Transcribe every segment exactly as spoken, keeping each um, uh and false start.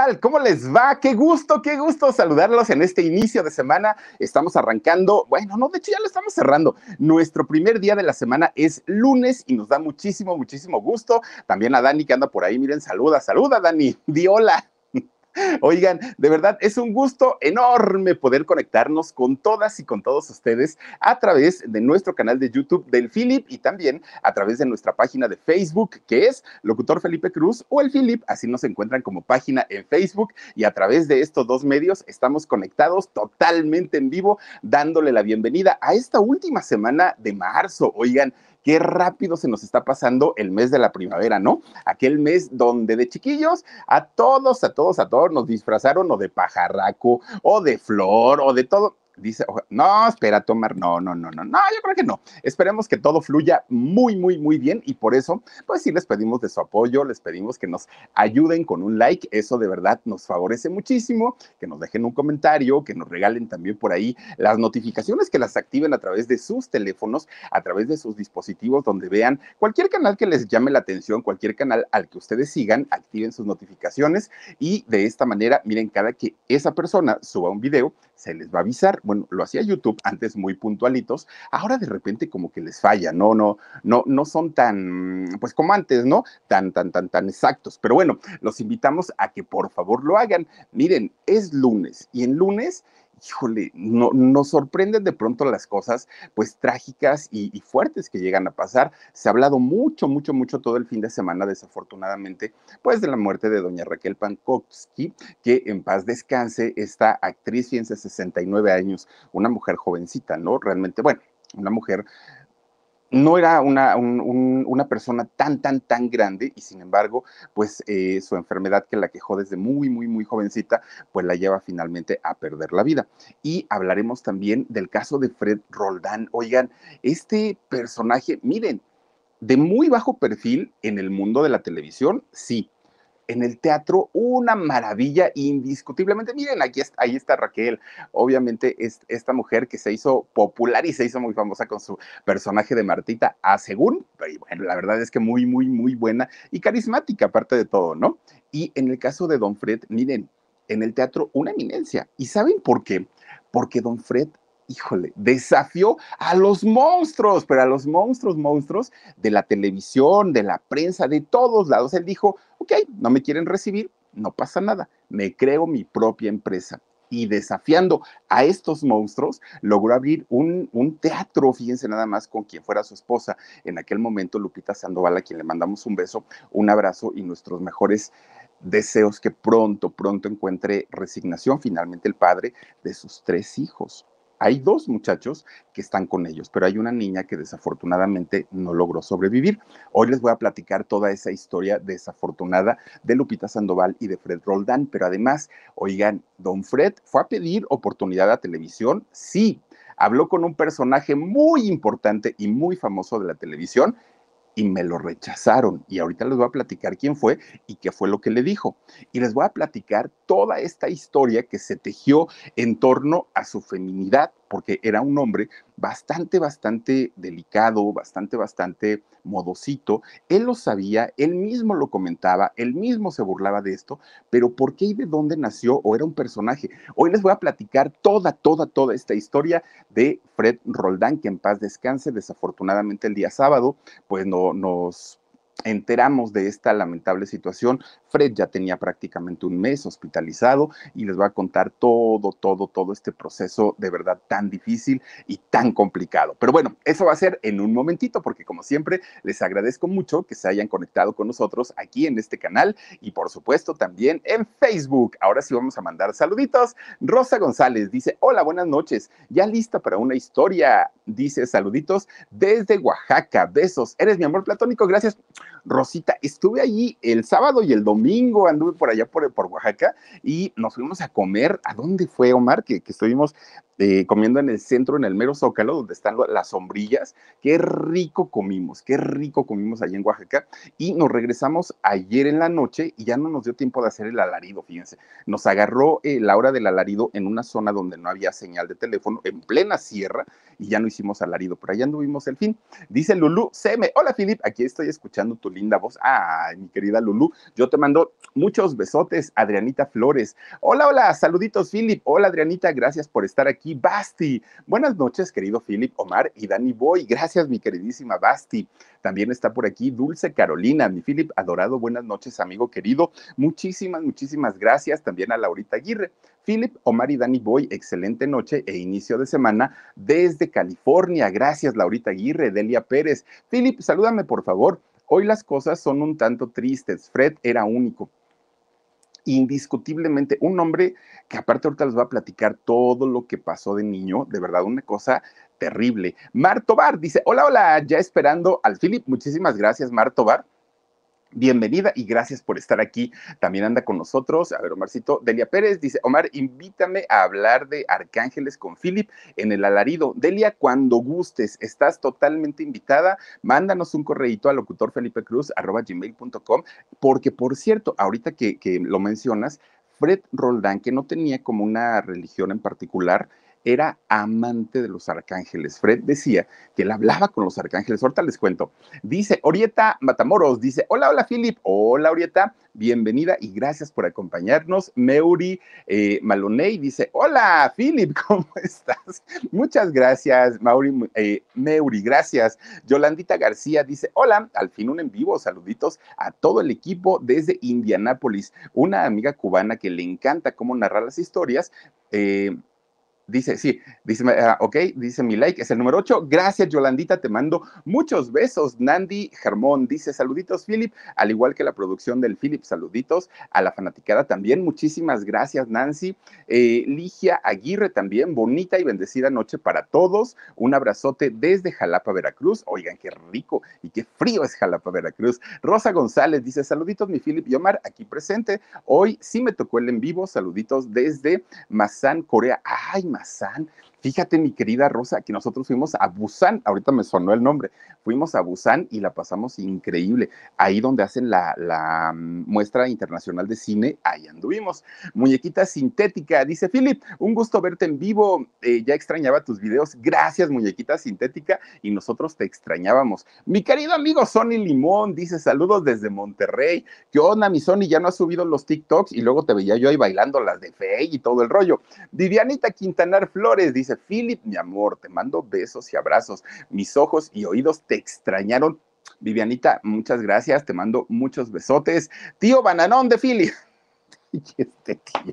tal? ¿Cómo les va? Qué gusto, qué gusto saludarlos en este inicio de semana. Estamos arrancando, bueno, no, de hecho ya lo estamos cerrando. Nuestro primer día de la semana es lunes y nos da muchísimo, muchísimo gusto. También a Dani que anda por ahí, miren, saluda, saluda Dani, di hola. Oigan, de verdad es un gusto enorme poder conectarnos con todas y con todos ustedes a través de nuestro canal de YouTube del Philip y también a través de nuestra página de Facebook, que es Locutor Felipe Cruz o el Philip, así nos encuentran como página en Facebook y a través de estos dos medios estamos conectados totalmente en vivo, dándole la bienvenida a esta última semana de marzo. Oigan, qué rápido se nos está pasando el mes de la primavera, ¿no? Aquel mes donde de chiquillos a todos, a todos, a todos nos disfrazaron o de pajarraco o de flor o de todo. Dice, no, espera, Tomar, no, no, no, no, no, yo creo que no. Esperemos que todo fluya muy, muy, muy bien y por eso, pues sí les pedimos de su apoyo, les pedimos que nos ayuden con un like, eso de verdad nos favorece muchísimo, que nos dejen un comentario, que nos regalen también por ahí las notificaciones, que las activen a través de sus teléfonos, a través de sus dispositivos, donde vean cualquier canal que les llame la atención, cualquier canal al que ustedes sigan, activen sus notificaciones y de esta manera, miren, cada que esa persona suba un video, se les va a avisar. Bueno, lo hacía YouTube antes muy puntualitos, ahora de repente como que les falla, no, no, no, no son tan, pues como antes, ¿no? Tan, tan, tan, tan exactos. Pero bueno, los invitamos a que por favor lo hagan. Miren, es lunes y en lunes híjole, no, nos sorprenden de pronto las cosas, pues trágicas y, y fuertes que llegan a pasar. Se ha hablado mucho, mucho, mucho todo el fin de semana, desafortunadamente, pues de la muerte de doña Raquel Pankowski, que en paz descanse, esta actriz, fíjense, sesenta y nueve años, una mujer jovencita, ¿no? Realmente, bueno, una mujer no era una, un, un, una persona tan, tan, tan grande y sin embargo, pues eh, su enfermedad que la quejó desde muy, muy, muy jovencita, pues la lleva finalmente a perder la vida. Y hablaremos también del caso de Fred Roldán. Oigan, este personaje, miren, de muy bajo perfil en el mundo de la televisión, sí, en el teatro una maravilla indiscutiblemente. Miren, aquí está, ahí está Raquel, obviamente es esta mujer que se hizo popular y se hizo muy famosa con su personaje de Martita a según, pero bueno, la verdad es que muy, muy, muy buena y carismática aparte de todo, ¿no? Y en el caso de Don Fred, miren, en el teatro una eminencia. ¿Y saben por qué? Porque Don Fred, híjole, desafió a los monstruos, pero a los monstruos, monstruos de la televisión, de la prensa, de todos lados. Él dijo, ok, no me quieren recibir, no pasa nada, me creo mi propia empresa. Y desafiando a estos monstruos, logró abrir un, un teatro, fíjense nada más, con quien fuera su esposa. En aquel momento, Lupita Sandoval, a quien le mandamos un beso, un abrazo y nuestros mejores deseos que pronto, pronto encuentre resignación, finalmente el padre de sus tres hijos. Hay dos muchachos que están con ellos, pero hay una niña que desafortunadamente no logró sobrevivir. Hoy les voy a platicar toda esa historia desafortunada de Lupita Sandoval y de Fred Roldán, pero además, oigan, don Fred fue a pedir oportunidad a televisión, sí, habló con un personaje muy importante y muy famoso de la televisión, y me lo rechazaron. Y ahorita les voy a platicar quién fue y qué fue lo que le dijo. Y les voy a platicar toda esta historia que se tejió en torno a su feminidad, porque era un hombre bastante, bastante delicado, bastante, bastante modosito. Él lo sabía, él mismo lo comentaba, él mismo se burlaba de esto, pero ¿por qué y de dónde nació o era un personaje? Hoy les voy a platicar toda, toda, toda esta historia de Fred Roldán, que en paz descanse. Desafortunadamente el día sábado, pues no, nos enteramos de esta lamentable situación. Fred ya tenía prácticamente un mes hospitalizado y les voy a contar todo, todo, todo este proceso de verdad tan difícil y tan complicado. Pero bueno, eso va a ser en un momentito porque como siempre les agradezco mucho que se hayan conectado con nosotros aquí en este canal y por supuesto también en Facebook. Ahora sí vamos a mandar saluditos. Rosa González dice, hola, buenas noches, ya lista para una historia. Dice, saluditos desde Oaxaca, besos, eres mi amor platónico, gracias. Rosita, estuve allí el sábado y el domingo, anduve por allá por, por Oaxaca y nos fuimos a comer. ¿A dónde fue, Omar? Que, que estuvimos eh, comiendo en el centro, en el mero Zócalo, donde están las sombrillas. Qué rico comimos, qué rico comimos allí en Oaxaca. Y nos regresamos ayer en la noche y ya no nos dio tiempo de hacer el alarido, fíjense. Nos agarró eh, la hora del alarido en una zona donde no había señal de teléfono, en plena sierra, y ya no hicimos alarido, pero allá anduvimos el fin. Dice Lulú C M, hola Philip, aquí estoy escuchando tu linda voz. Ay, mi querida Lulú, yo te mando muchos besotes. Adrianita Flores, hola, hola, saluditos Philip, hola Adrianita, gracias por estar aquí. Basti, buenas noches querido Philip, Omar y Dani Boy, gracias mi queridísima Basti. También está por aquí Dulce Carolina, mi Philip adorado, buenas noches amigo querido, muchísimas, muchísimas gracias. También a Laurita Aguirre, Philip, Omar y Dani Boy, excelente noche e inicio de semana desde California. Gracias, Laurita Aguirre, Delia Pérez. Philip, salúdame, por favor. Hoy las cosas son un tanto tristes. Fred era único, indiscutiblemente un hombre que aparte ahorita les va a platicar todo lo que pasó de niño, de verdad una cosa terrible. Mar Tobar dice, hola, hola, ya esperando al Philip. Muchísimas gracias, Mar Tobar. Bienvenida y gracias por estar aquí. También anda con nosotros, a ver, Omarcito, Delia Pérez dice, Omar, invítame a hablar de Arcángeles con Philip en el alarido. Delia, cuando gustes, estás totalmente invitada. Mándanos un correíto a locutorfelipecruz arroba gmail punto com, porque por cierto, ahorita que, que lo mencionas, Fred Roldán, que no tenía como una religión en particular, era amante de los arcángeles. Fred decía que él hablaba con los arcángeles. Ahorita les cuento. Dice Orieta Matamoros, dice, hola, hola Philip, hola Orieta, bienvenida y gracias por acompañarnos. Meuri eh, Maloney dice, hola Philip, ¿cómo estás? Muchas gracias, Mauri, eh, Meuri, gracias. Yolandita García dice, hola, al fin un en vivo, saluditos a todo el equipo desde Indianápolis, una amiga cubana que le encanta cómo narrar las historias. eh, Dice, sí, dice, uh, ok, dice mi like, es el número ocho. Gracias, Yolandita, te mando muchos besos. Nandi Germón dice, saluditos, Philip, al igual que la producción del Philip, saluditos a la fanaticada también. Muchísimas gracias, Nancy. Eh, Ligia Aguirre también, bonita y bendecida noche para todos. Un abrazote desde Jalapa, Veracruz. Oigan, qué rico y qué frío es Jalapa, Veracruz. Rosa González dice, saluditos, mi Philip y Omar, aquí presente. Hoy sí me tocó el en vivo, saluditos desde Masan, Corea. Ay, Masan. Fíjate, mi querida Rosa, que nosotros fuimos a Busan, ahorita me sonó el nombre, fuimos a Busan y la pasamos increíble. Ahí donde hacen la, la mm, muestra internacional de cine, ahí anduvimos. Muñequita sintética, dice Philip, un gusto verte en vivo, eh, ya extrañaba tus videos, gracias muñequita sintética y nosotros te extrañábamos. Mi querido amigo Sony Limón dice saludos desde Monterrey, ¿qué onda mi Sony? Ya no has subido los TikToks y luego te veía yo ahí bailando las de Fey y todo el rollo. Vivianita Quintanar Flores dice, Philip, mi amor, te mando besos y abrazos. Mis ojos y oídos te extrañaron. Vivianita, muchas gracias, te mando muchos besotes. Tío Bananón de Philip. Y este tío.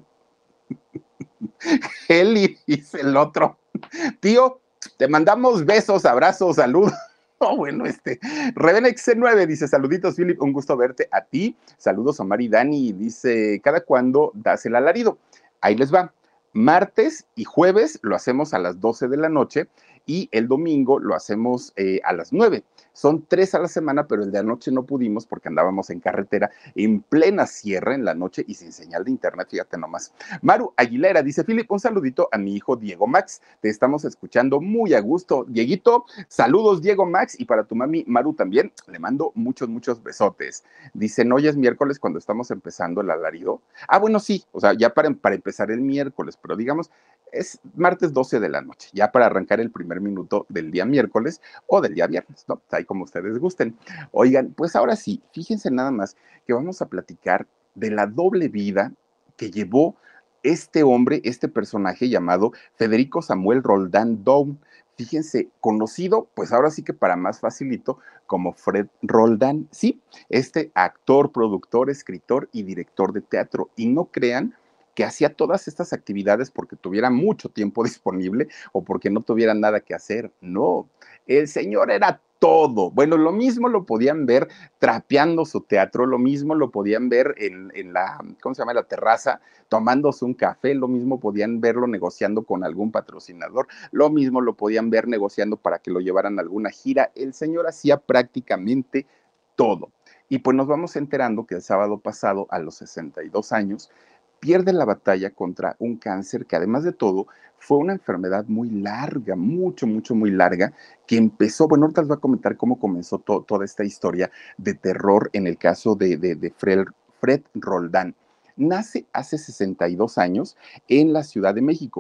Eli, dice el otro. Tío, te mandamos besos, abrazos, salud. Oh, bueno, este, Revenex C nueve dice, saluditos, Philip, un gusto verte a ti. Saludos a Mari Dani, dice, ¿cada cuándo das el alarido? Ahí les va. Martes y jueves lo hacemos a las doce de la noche y el domingo lo hacemos eh, a las nueve. Son tres a la semana, pero el de anoche no pudimos porque andábamos en carretera en plena sierra en la noche y sin señal de internet, fíjate nomás. Maru Aguilera dice, Philip, un saludito a mi hijo Diego Max, te estamos escuchando muy a gusto. Dieguito, saludos Diego Max y para tu mami Maru también, le mando muchos, muchos besotes. Dice, no, ya es miércoles cuando estamos empezando el alarido. Ah, bueno, sí, o sea, ya para, para empezar el miércoles, pero digamos, es martes doce de la noche, ya para arrancar el primer minuto del día miércoles o del día viernes, ¿no? Ahí como ustedes gusten. Oigan, pues ahora sí, fíjense nada más que vamos a platicar de la doble vida que llevó este hombre, este personaje llamado Federico Samuel Roldán Down. Fíjense, conocido, pues ahora sí que para más facilito, como Fred Roldán, sí, este actor, productor, escritor y director de teatro. Y no crean que hacía todas estas actividades porque tuviera mucho tiempo disponible o porque no tuviera nada que hacer. No, el señor era todo. Bueno, lo mismo lo podían ver trapeando su teatro, lo mismo lo podían ver en, en la, ¿cómo se llama? La terraza, tomándose un café, lo mismo podían verlo negociando con algún patrocinador, lo mismo lo podían ver negociando para que lo llevaran a alguna gira. El señor hacía prácticamente todo. Y pues nos vamos enterando que el sábado pasado, a los sesenta y dos años, pierde la batalla contra un cáncer que además de todo fue una enfermedad muy larga, mucho, mucho, muy larga, que empezó, bueno, ahorita les voy a comentar cómo comenzó to, toda esta historia de terror en el caso de, de, de Fred, Fred Roldán. Nace hace sesenta y dos años en la Ciudad de México.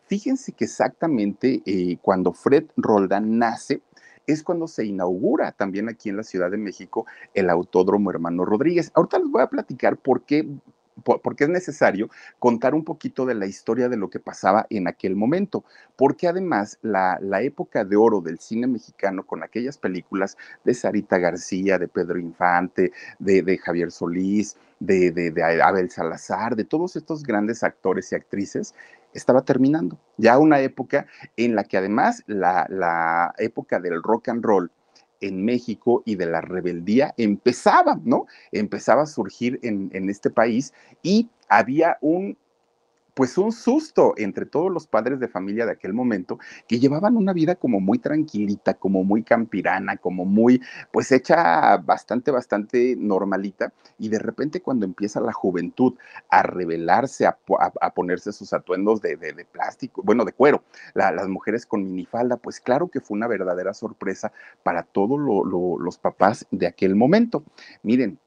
Fíjense que exactamente eh, cuando Fred Roldán nace, es cuando se inaugura también aquí en la Ciudad de México el Autódromo Hermano Rodríguez. Ahorita les voy a platicar por qué, por, por qué es necesario contar un poquito de la historia de lo que pasaba en aquel momento, porque además la, la época de oro del cine mexicano con aquellas películas de Sarita García, de Pedro Infante, de, de Javier Solís, de, de, de Abel Salazar, de todos estos grandes actores y actrices, estaba terminando. Ya una época en la que además la, la época del rock and roll en México y de la rebeldía empezaba, ¿no? Empezaba a surgir en, en este país y había un pues un susto entre todos los padres de familia de aquel momento que llevaban una vida como muy tranquilita, como muy campirana, como muy, pues hecha bastante, bastante normalita. Y de repente cuando empieza la juventud a rebelarse, a, a, a ponerse sus atuendos de, de, de, plástico, bueno, de cuero, la, las mujeres con minifalda, pues claro que fue una verdadera sorpresa para todos lo, lo, los papás de aquel momento. Miren,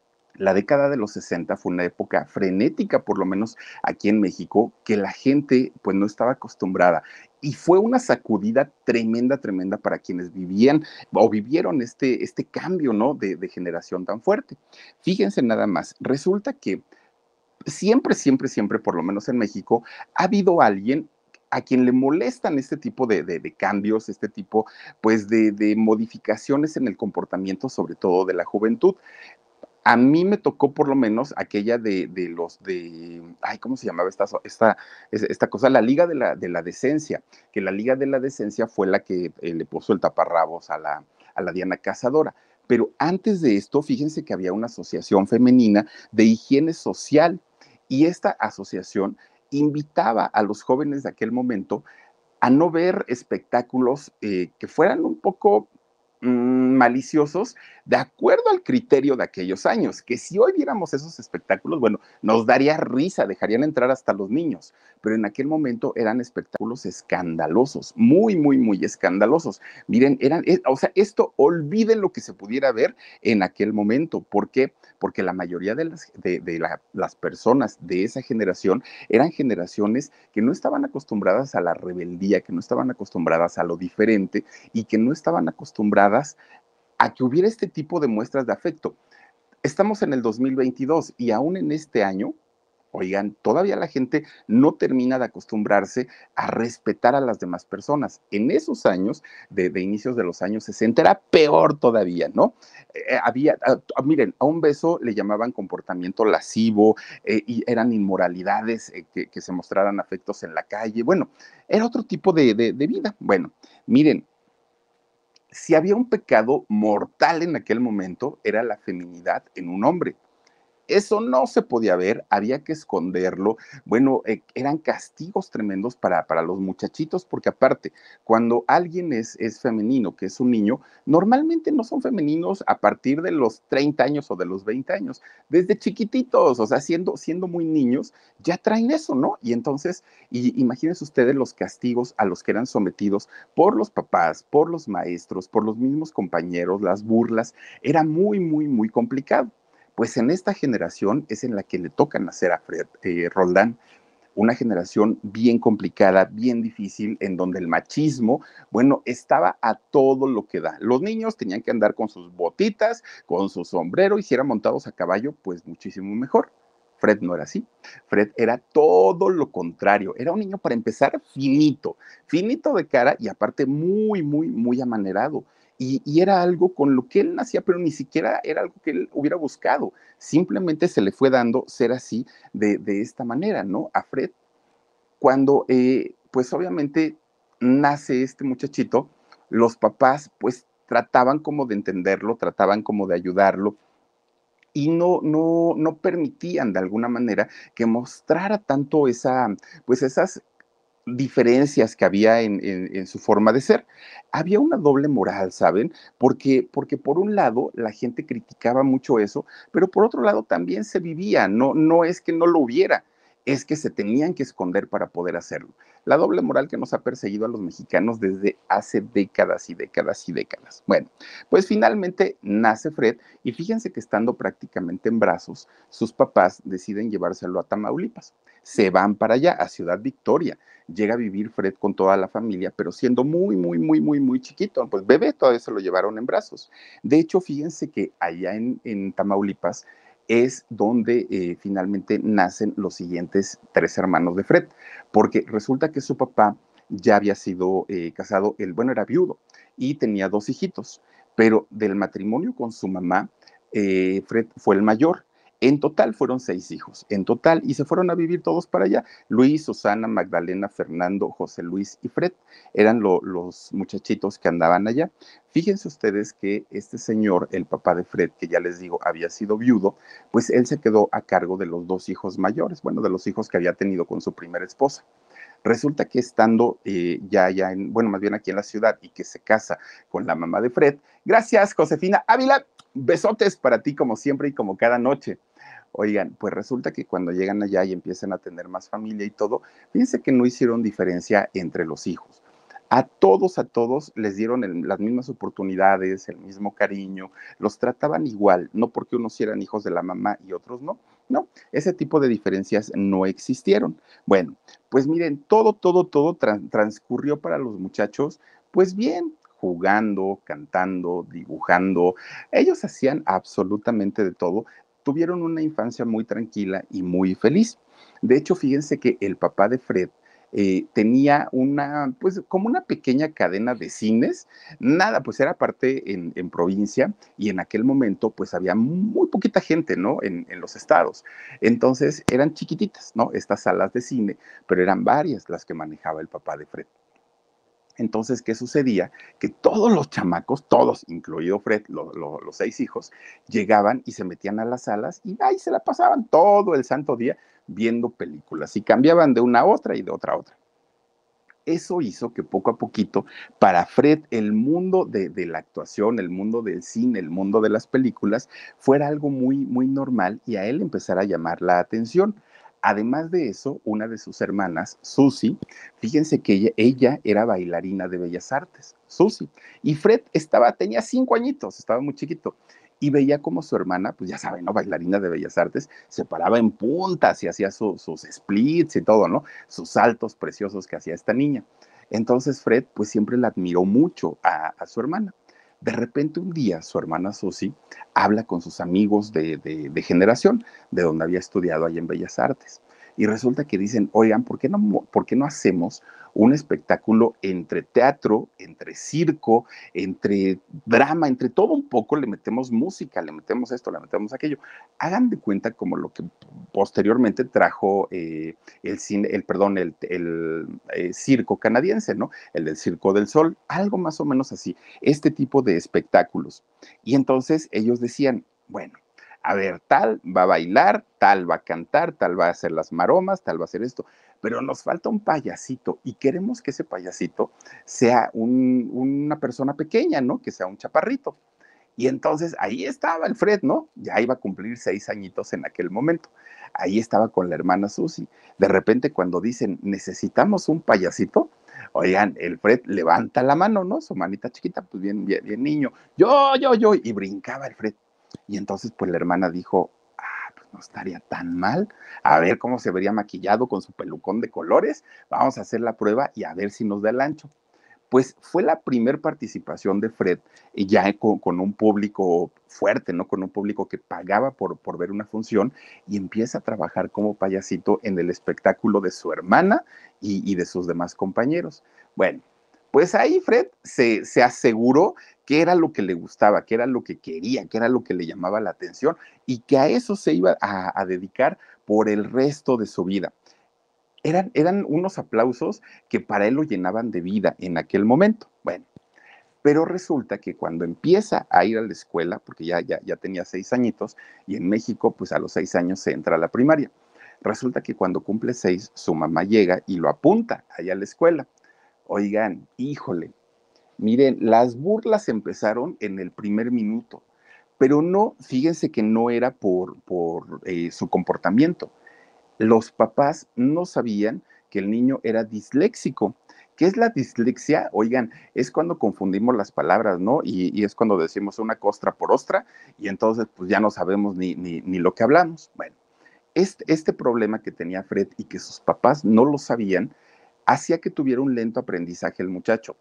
la década de los sesenta fue una época frenética, por lo menos aquí en México, que la gente pues no estaba acostumbrada. Y fue una sacudida tremenda, tremenda para quienes vivían o vivieron este, este cambio, ¿no? De, de generación tan fuerte. Fíjense nada más, resulta que siempre, siempre, siempre, por lo menos en México, ha habido alguien a quien le molestan este tipo de, de, de cambios, este tipo, pues, de, de modificaciones en el comportamiento, sobre todo de la juventud. A mí me tocó por lo menos aquella de, de los de, ay, ¿cómo se llamaba esta, esta, esta cosa? La Liga de la, de la Decencia, que la Liga de la Decencia fue la que eh, le puso el taparrabos a la, a la Diana Cazadora. Pero antes de esto, fíjense que había una asociación femenina de higiene social y esta asociación invitaba a los jóvenes de aquel momento a no ver espectáculos eh, que fueran un poco mmm, maliciosos de acuerdo al criterio de aquellos años, que si hoy viéramos esos espectáculos, bueno, nos daría risa, dejarían entrar hasta los niños, pero en aquel momento eran espectáculos escandalosos, muy, muy, muy escandalosos. Miren, eran, es, o sea, esto olviden lo que se pudiera ver en aquel momento. ¿Por qué? Porque la mayoría de las, de, de la, las personas de esa generación eran generaciones que no estaban acostumbradas a la rebeldía, que no estaban acostumbradas a lo diferente y que no estaban acostumbradas a que hubiera este tipo de muestras de afecto. Estamos en el dos mil veintidós y aún en este año, oigan, todavía la gente no termina de acostumbrarse a respetar a las demás personas. En esos años, de, de inicios de los años sesenta, era peor todavía, ¿no? Eh, había, uh, miren, a un beso le llamaban comportamiento lascivo eh, y eran inmoralidades eh, que, que, se mostraran afectos en la calle. Bueno, era otro tipo de, de, de vida. Bueno, miren, si había un pecado mortal en aquel momento, era la feminidad en un hombre. Eso no se podía ver, había que esconderlo. Bueno, eh, eran castigos tremendos para, para los muchachitos, porque aparte, cuando alguien es, es femenino, que es un niño, normalmente no son femeninos a partir de los treinta años o de los veinte años, desde chiquititos, o sea, siendo, siendo muy niños, ya traen eso, ¿no? Y entonces, y, imagínense ustedes los castigos a los que eran sometidos por los papás, por los maestros, por los mismos compañeros, las burlas, era muy, muy, muy complicado. Pues en esta generación es en la que le toca nacer a Fred eh, Roldán, una generación bien complicada, bien difícil, en donde el machismo, bueno, estaba a todo lo que da. Los niños tenían que andar con sus botitas, con su sombrero, y si eran montados a caballo, pues muchísimo mejor. Fred no era así. Fred era todo lo contrario. Era un niño, para empezar, finito, finito de cara y aparte muy, muy, muy amanerado. Y, y, era algo con lo que él nacía, pero ni siquiera era algo que él hubiera buscado. Simplemente se le fue dando ser así de, de esta manera, ¿no? A Fred, cuando, eh, pues obviamente nace este muchachito, los papás, pues trataban como de entenderlo, trataban como de ayudarlo, y no, no, no permitían de alguna manera que mostrara tanto esa, pues esas diferencias que había en, en, en, su forma de ser. Había una doble moral, ¿saben? Porque, porque por un lado la gente criticaba mucho eso, pero por otro lado también se vivía, no, no es que no lo hubiera. es que se tenían que esconder para poder hacerlo. La doble moral que nos ha perseguido a los mexicanos desde hace décadas y décadas y décadas. Bueno, pues finalmente nace Fred y fíjense que estando prácticamente en brazos, sus papás deciden llevárselo a Tamaulipas. Se van para allá, a Ciudad Victoria. Llega a vivir Fred con toda la familia, pero siendo muy, muy, muy, muy, muy chiquito. Pues bebé, todavía se lo llevaron en brazos. De hecho, fíjense que allá en, en Tamaulipas es donde eh, finalmente nacen los siguientes tres hermanos de Fred, porque resulta que su papá ya había sido eh, casado, el bueno era viudo y tenía dos hijitos, pero del matrimonio con su mamá, eh, Fred fue el mayor. En total fueron seis hijos, en total, y se fueron a vivir todos para allá. Luis, Susana, Magdalena, Fernando, José Luis y Fred eran lo, los muchachitos que andaban allá. Fíjense ustedes que este señor, el papá de Fred, que ya les digo, había sido viudo, pues él se quedó a cargo de los dos hijos mayores, bueno, de los hijos que había tenido con su primera esposa. Resulta que estando eh, ya, ya en, bueno, más bien aquí en la ciudad y que se casa con la mamá de Fred, gracias, Josefina Ávila, besotes para ti como siempre y como cada noche. Oigan, pues resulta que cuando llegan allá y empiezan a tener más familia y todo, fíjense que no hicieron diferencia entre los hijos. A todos, a todos les dieron el, las mismas oportunidades, el mismo cariño, los trataban igual, no porque unos eran hijos de la mamá y otros no. No, ese tipo de diferencias no existieron. Bueno, pues miren, todo, todo, todo tran transcurrió para los muchachos, pues bien, jugando, cantando, dibujando. Ellos hacían absolutamente de todo. Tuvieron una infancia muy tranquila y muy feliz. De hecho, fíjense que el papá de Fred eh, tenía una, pues como una pequeña cadena de cines, nada, pues era parte en, en, provincia y en aquel momento pues había muy poquita gente, ¿no? En, en los estados. Entonces eran chiquititas, ¿no? Estas salas de cine, pero eran varias las que manejaba el papá de Fred. Entonces, ¿qué sucedía? Que todos los chamacos, todos, incluido Fred, lo, lo, los seis hijos, llegaban y se metían a las salas y ahí se la pasaban todo el santo día viendo películas y cambiaban de una a otra y de otra a otra. Eso hizo que poco a poquito, para Fred, el mundo de, de, la actuación, el mundo del cine, el mundo de las películas, fuera algo muy, muy normal y a él empezara a llamar la atención. Además de eso, una de sus hermanas, Susie, fíjense que ella, ella era bailarina de Bellas Artes, Susie, y Fred estaba, tenía cinco añitos, estaba muy chiquito, y veía como su hermana, pues ya saben, ¿no? Bailarina de Bellas Artes, se paraba en puntas y hacía su, sus splits y todo, ¿no? Sus saltos preciosos que hacía esta niña. Entonces Fred, pues siempre la admiró mucho a, a su hermana. De repente un día su hermana Susie habla con sus amigos de, de, de generación, de donde había estudiado ahí en Bellas Artes. Y resulta que dicen, oigan, ¿por qué no, por qué no hacemos un espectáculo entre teatro, entre circo, entre drama, entre todo un poco? Le metemos música, le metemos esto, le metemos aquello. Hagan de cuenta como lo que posteriormente trajo eh, el cine, el perdón, el, el eh, circo canadiense, ¿no? El del Circo del Sol, algo más o menos así, este tipo de espectáculos. Y entonces ellos decían, bueno, a ver, tal va a bailar, tal va a cantar, tal va a hacer las maromas, tal va a hacer esto, pero nos falta un payasito y queremos que ese payasito sea un, una persona pequeña, ¿no? Que sea un chaparrito. Y entonces ahí estaba el Fred, ¿no? Ya iba a cumplir seis añitos en aquel momento. Ahí estaba con la hermana Susi. De repente cuando dicen, necesitamos un payasito, oigan, el Fred levanta la mano, ¿no? Su manita chiquita, pues bien, bien, bien niño. Yo, yo, yo. Y brincaba el Fred. Y entonces pues la hermana dijo, ah, pues no estaría tan mal. A ver cómo se vería maquillado con su pelucón de colores. Vamos a hacer la prueba y a ver si nos da el ancho. Pues fue la primer participación de Fred, eh, ya con, con, un público fuerte, ¿no? Con un público que pagaba por, por ver una función y empieza a trabajar como payasito en el espectáculo de su hermana y, y de sus demás compañeros. Bueno, pues ahí Fred se, se aseguró que era lo que le gustaba, que era lo que quería, que era lo que le llamaba la atención y que a eso se iba a, a dedicar por el resto de su vida. Eran, eran unos aplausos que para él lo llenaban de vida en aquel momento. Bueno, pero resulta que cuando empieza a ir a la escuela, porque ya, ya, ya tenía seis añitos, y en México, pues a los seis años se entra a la primaria. Resulta que cuando cumple seis, su mamá llega y lo apunta allá a la escuela. Oigan, híjole, miren, las burlas empezaron en el primer minuto, pero no, fíjense que no era por, por eh, su comportamiento. los papás no sabían que el niño era disléxico. ¿Qué es la dislexia? Oigan, es cuando confundimos las palabras, ¿no? Y, y es cuando decimos una costra por ostra y entonces pues ya no sabemos ni, ni, ni lo que hablamos. Bueno, este, este problema que tenía Fred y que sus papás no lo sabían, hacía que tuviera un lento aprendizaje el muchacho.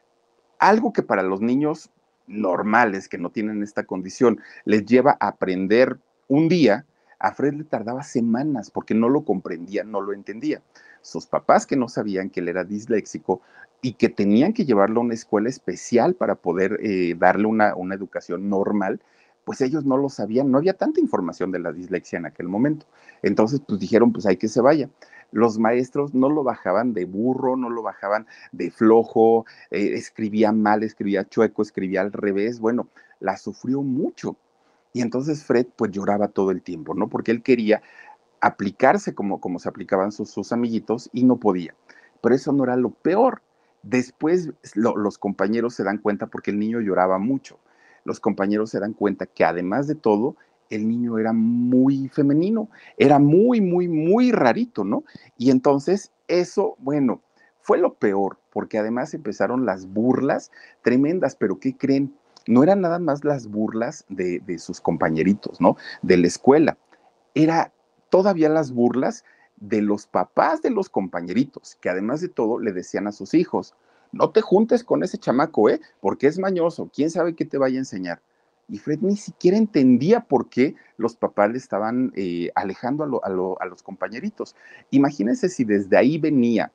Algo que para los niños normales que no tienen esta condición les lleva a aprender un día, a Fred le tardaba semanas porque no lo comprendía, no lo entendía. Sus papás que no sabían que él era disléxico y que tenían que llevarlo a una escuela especial para poder eh, darle una, una educación normal, pues ellos no lo sabían, no había tanta información de la dislexia en aquel momento. Entonces, pues dijeron, pues hay que se vaya. Los maestros no lo bajaban de burro, no lo bajaban de flojo, eh, escribía mal, escribía chueco, escribía al revés, bueno, la sufrió mucho. Y entonces Fred pues lloraba todo el tiempo, ¿no? Porque él quería aplicarse como, como se aplicaban sus, sus amiguitos y no podía. Pero eso no era lo peor. Después lo, los compañeros se dan cuenta porque el niño lloraba mucho. Los compañeros se dan cuenta que además de todo, el niño era muy femenino, era muy, muy, muy rarito, ¿no? Y entonces eso, bueno, fue lo peor, porque además empezaron las burlas tremendas, pero ¿qué creen? No eran nada más las burlas de, de sus compañeritos, ¿no? De la escuela, era todavía las burlas de los papás de los compañeritos, que además de todo le decían a sus hijos, no te juntes con ese chamaco, ¿eh? Porque es mañoso, quién sabe qué te vaya a enseñar. Y Fred ni siquiera entendía por qué los papás le estaban eh, alejando a, lo, a, lo, a, los compañeritos. Imagínense si desde ahí venía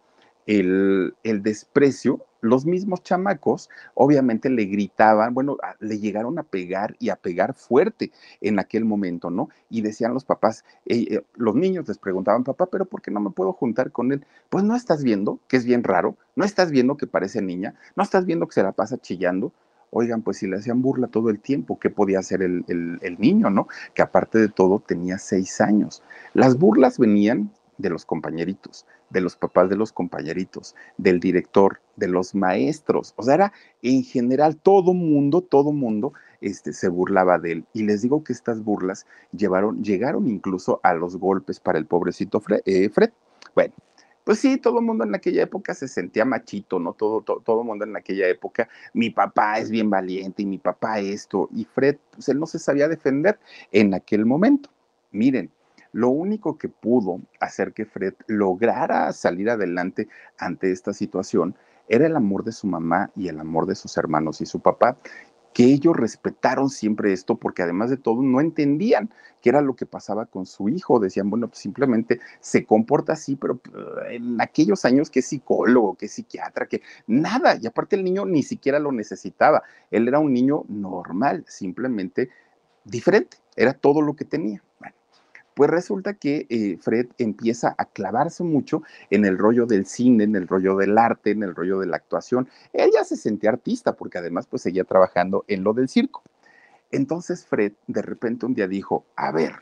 el, el desprecio, los mismos chamacos obviamente le gritaban, bueno, le llegaron a pegar y a pegar fuerte en aquel momento, ¿no? Y decían los papás, eh, eh, los niños les preguntaban, papá, pero ¿por qué no me puedo juntar con él? Pues no estás viendo que es bien raro, no estás viendo que parece niña, no estás viendo que se la pasa chillando. Oigan, pues si le hacían burla todo el tiempo, ¿qué podía hacer el, el, el niño, no? Que aparte de todo tenía seis años. Las burlas venían de los compañeritos, de los papás de los compañeritos, del director, de los maestros. O sea, era en general todo mundo, todo mundo este, se burlaba de él. Y les digo que estas burlas llevaron, llegaron incluso a los golpes para el pobrecito Fred. Eh, Fred. Bueno, pues sí, todo el mundo en aquella época se sentía machito, ¿no? Todo, todo, todo el mundo en aquella época, mi papá es bien valiente y mi papá esto. Y Fred, pues él no se sabía defender en aquel momento. Miren, lo único que pudo hacer que Fred lograra salir adelante ante esta situación era el amor de su mamá y el amor de sus hermanos y su papá, que ellos respetaron siempre esto porque además de todo no entendían qué era lo que pasaba con su hijo. Decían, bueno, pues simplemente se comporta así, pero en aquellos años que psicólogo, que psiquiatra, que nada. Y aparte el niño ni siquiera lo necesitaba. Él era un niño normal, simplemente diferente. Era todo lo que tenía. Bueno, pues resulta que eh, Fred empieza a clavarse mucho en el rollo del cine, en el rollo del arte, en el rollo de la actuación. Él ya se sentía artista porque además pues seguía trabajando en lo del circo. Entonces Fred de repente un día dijo, a ver,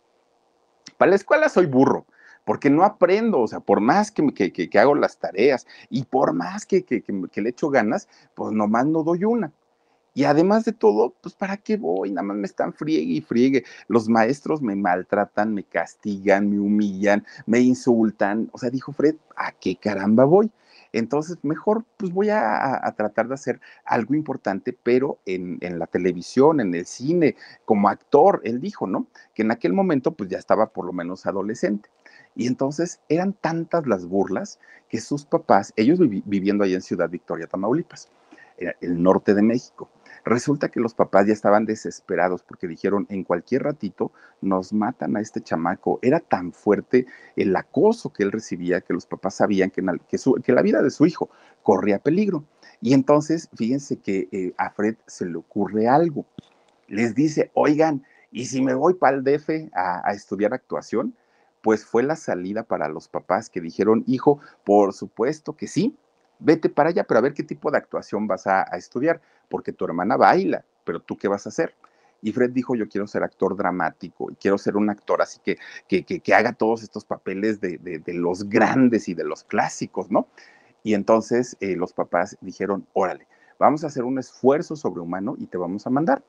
para la escuela soy burro, porque no aprendo, o sea, por más que, que, que, que hago las tareas y por más que, que, que le echo ganas, pues nomás no doy una. Y además de todo, pues ¿para qué voy? Nada más me están friegue y friegue. Los maestros me maltratan, me castigan, me humillan, me insultan. O sea, dijo Fred, ¿a qué caramba voy? Entonces, mejor pues voy a, a, a tratar de hacer algo importante, pero en, en, la televisión, en el cine, como actor, él dijo, ¿no? Que en aquel momento pues ya estaba por lo menos adolescente. Y entonces eran tantas las burlas que sus papás, ellos vivi viviendo allá en Ciudad Victoria, Tamaulipas, el norte de México. Resulta que los papás ya estaban desesperados porque dijeron, en cualquier ratito nos matan a este chamaco. Era tan fuerte el acoso que él recibía que los papás sabían que, que, su, que la vida de su hijo corría peligro. Y entonces, fíjense que eh, a Fred se le ocurre algo. Les dice, oigan, ¿y si me voy para el D F a, a estudiar actuación? Pues fue la salida para los papás que dijeron, hijo, por supuesto que sí, vete para allá, pero a ver qué tipo de actuación vas a, a estudiar, porque tu hermana baila, pero tú qué vas a hacer. Y Fred dijo, yo quiero ser actor dramático y quiero ser un actor así que, que, que, que haga todos estos papeles de, de, de, los grandes y de los clásicos, ¿no? Y entonces eh, los papás dijeron, órale, vamos a hacer un esfuerzo sobrehumano y te vamos a mandar.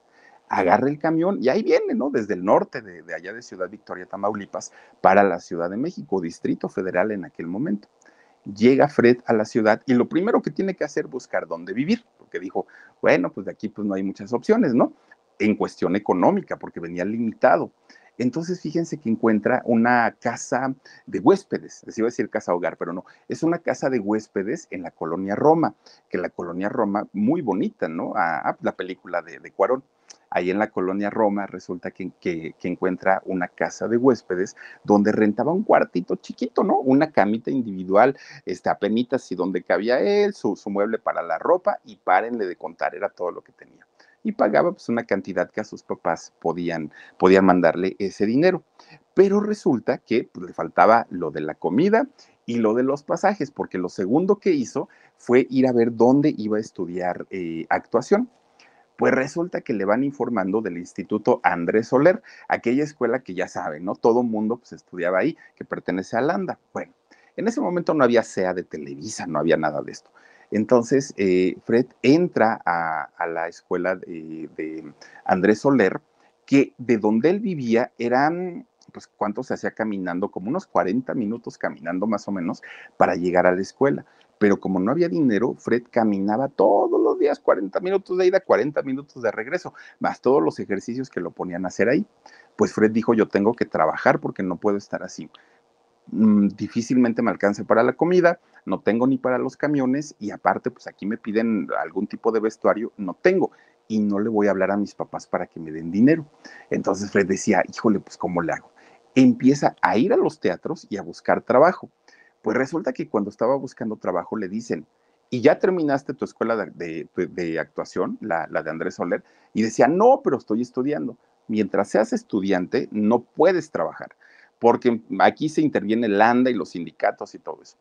agarra el camión y ahí viene, ¿no? Desde el norte de, de allá de Ciudad Victoria, Tamaulipas, para la Ciudad de México, Distrito Federal en aquel momento. Llega Fred a la ciudad y lo primero que tiene que hacer es buscar dónde vivir, porque dijo, bueno, pues de aquí pues no hay muchas opciones, ¿no? En cuestión económica, porque venía limitado. Entonces, fíjense que encuentra una casa de huéspedes, les iba a decir casa hogar, pero no, es una casa de huéspedes en la colonia Roma, que la colonia Roma, muy bonita, ¿no? Ah, ah, la película de, de Cuarón. Ahí en la colonia Roma resulta que, que, que, encuentra una casa de huéspedes donde rentaba un cuartito chiquito, ¿no? Una camita individual, este, apenitas y donde cabía él, su, su mueble para la ropa y párenle de contar, era todo lo que tenía. Y pagaba pues una cantidad que a sus papás podían, podían mandarle ese dinero. Pero resulta que pues, le faltaba lo de la comida y lo de los pasajes, porque lo segundo que hizo fue ir a ver dónde iba a estudiar eh, actuación. Pues resulta que le van informando del Instituto Andrés Soler, aquella escuela que ya saben, ¿no? Todo mundo pues estudiaba ahí, que pertenece a Landa. Bueno, en ese momento no había C E A de Televisa, no había nada de esto. Entonces, eh, Fred entra a, a la escuela de, de, Andrés Soler, que de donde él vivía eran, pues, ¿cuánto se hacía caminando? Como unos cuarenta minutos caminando más o menos para llegar a la escuela. Pero como no había dinero, Fred caminaba todos los días cuarenta minutos de ida, cuarenta minutos de regreso, más todos los ejercicios que lo ponían a hacer ahí. Pues Fred dijo, yo tengo que trabajar porque no puedo estar así. Mm, difícilmente me alcance para la comida, no tengo ni para los camiones y aparte, pues aquí me piden algún tipo de vestuario, no tengo y no le voy a hablar a mis papás para que me den dinero. Entonces Fred decía, híjole, pues ¿cómo le hago? Empieza a ir a los teatros y a buscar trabajo. Pues resulta que cuando estaba buscando trabajo le dicen, ¿y ya terminaste tu escuela de, de, de actuación, la, la de Andrés Soler? Y decía, no, pero estoy estudiando. Mientras seas estudiante, no puedes trabajar porque aquí se interviene el ANDA y los sindicatos y todo eso.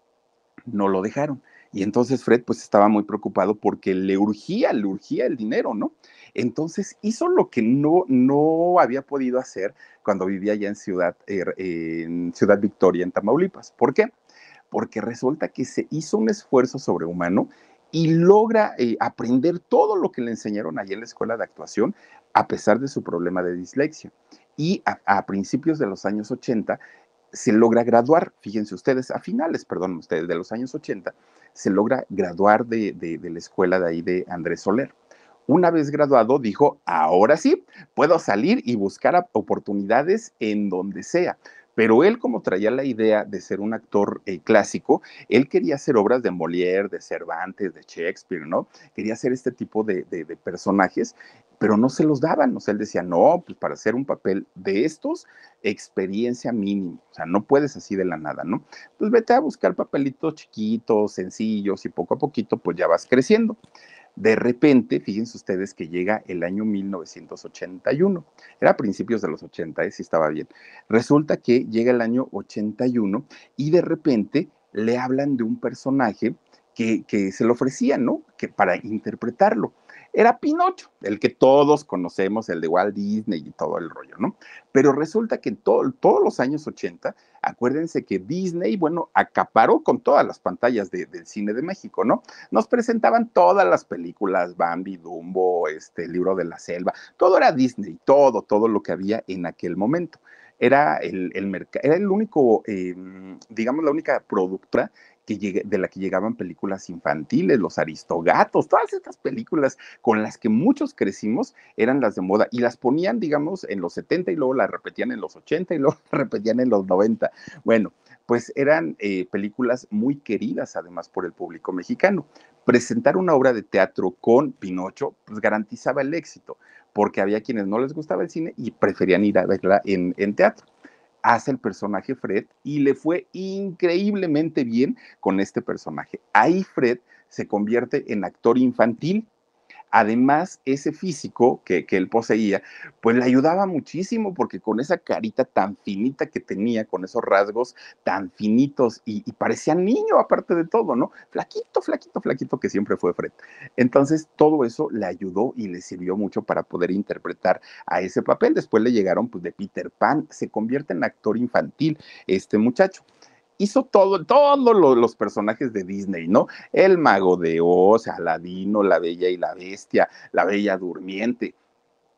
No lo dejaron. Y entonces Fred pues estaba muy preocupado porque le urgía, le urgía el dinero, ¿no? Entonces hizo lo que no, no había podido hacer cuando vivía allá en Ciudad, eh, en Ciudad Victoria, en Tamaulipas. ¿Por qué? Porque resulta que se hizo un esfuerzo sobrehumano y logra eh, aprender todo lo que le enseñaron allá en la escuela de actuación, a pesar de su problema de dislexia. Y a, a principios de los años ochenta se logra graduar, fíjense ustedes, a finales, perdón, ustedes, de los años ochenta, se logra graduar de, de, de la escuela de ahí de Andrés Soler. Una vez graduado, dijo, ahora sí, puedo salir y buscar oportunidades en donde sea. Pero él, como traía la idea de ser un actor eh, clásico, él quería hacer obras de Molière, de Cervantes, de Shakespeare, ¿no? Quería hacer este tipo de, de, de personajes, pero no se los daban. O sea, él decía, no, pues para hacer un papel de estos, experiencia mínima. O sea, no puedes así de la nada, ¿no? Pues vete a buscar papelitos chiquitos, sencillos, y poco a poquito, pues ya vas creciendo. De repente, fíjense ustedes que llega el año mil novecientos ochenta y uno, era a principios de los ochenta, ¿eh? Si estaba bien. Resulta que llega el año ochenta y uno y de repente le hablan de un personaje que, que se le ofrecía, ¿no? Que para interpretarlo. Era Pinocho, el que todos conocemos, el de Walt Disney y todo el rollo, ¿no? Pero resulta que en todo, todos los años ochenta, acuérdense que Disney, bueno, acaparó con todas las pantallas de, del cine de México, ¿no? Nos presentaban todas las películas, Bambi, Dumbo, este, el Libro de la Selva, todo era Disney, todo, todo lo que había en aquel momento. Era el, el, mercado, era el único, eh, digamos, la única productora que llegue, de la que llegaban películas infantiles, los Aristogatos, todas estas películas con las que muchos crecimos eran las de moda y las ponían, digamos, en los setenta y luego las repetían en los ochenta y luego las repetían en los noventa. Bueno, pues eran eh, películas muy queridas además por el público mexicano. Presentar una obra de teatro con Pinocho pues garantizaba el éxito, porque había quienes no les gustaba el cine y preferían ir a verla en, en teatro. Hace el personaje Fred y le fue increíblemente bien con este personaje. Ahí Fred se convierte en actor infantil. Además, ese físico que, que, él poseía, pues le ayudaba muchísimo porque con esa carita tan finita que tenía, con esos rasgos tan finitos y, y parecía niño aparte de todo, ¿no? Flaquito, flaquito, flaquito que siempre fue Fred. Entonces, todo eso le ayudó y le sirvió mucho para poder interpretar a ese papel. Después le llegaron pues de Peter Pan, se convierte en actor infantil este muchacho. Hizo todo, todos lo, los personajes de Disney, ¿no? El Mago de Oz, Aladino, La Bella y la Bestia, La Bella Durmiente.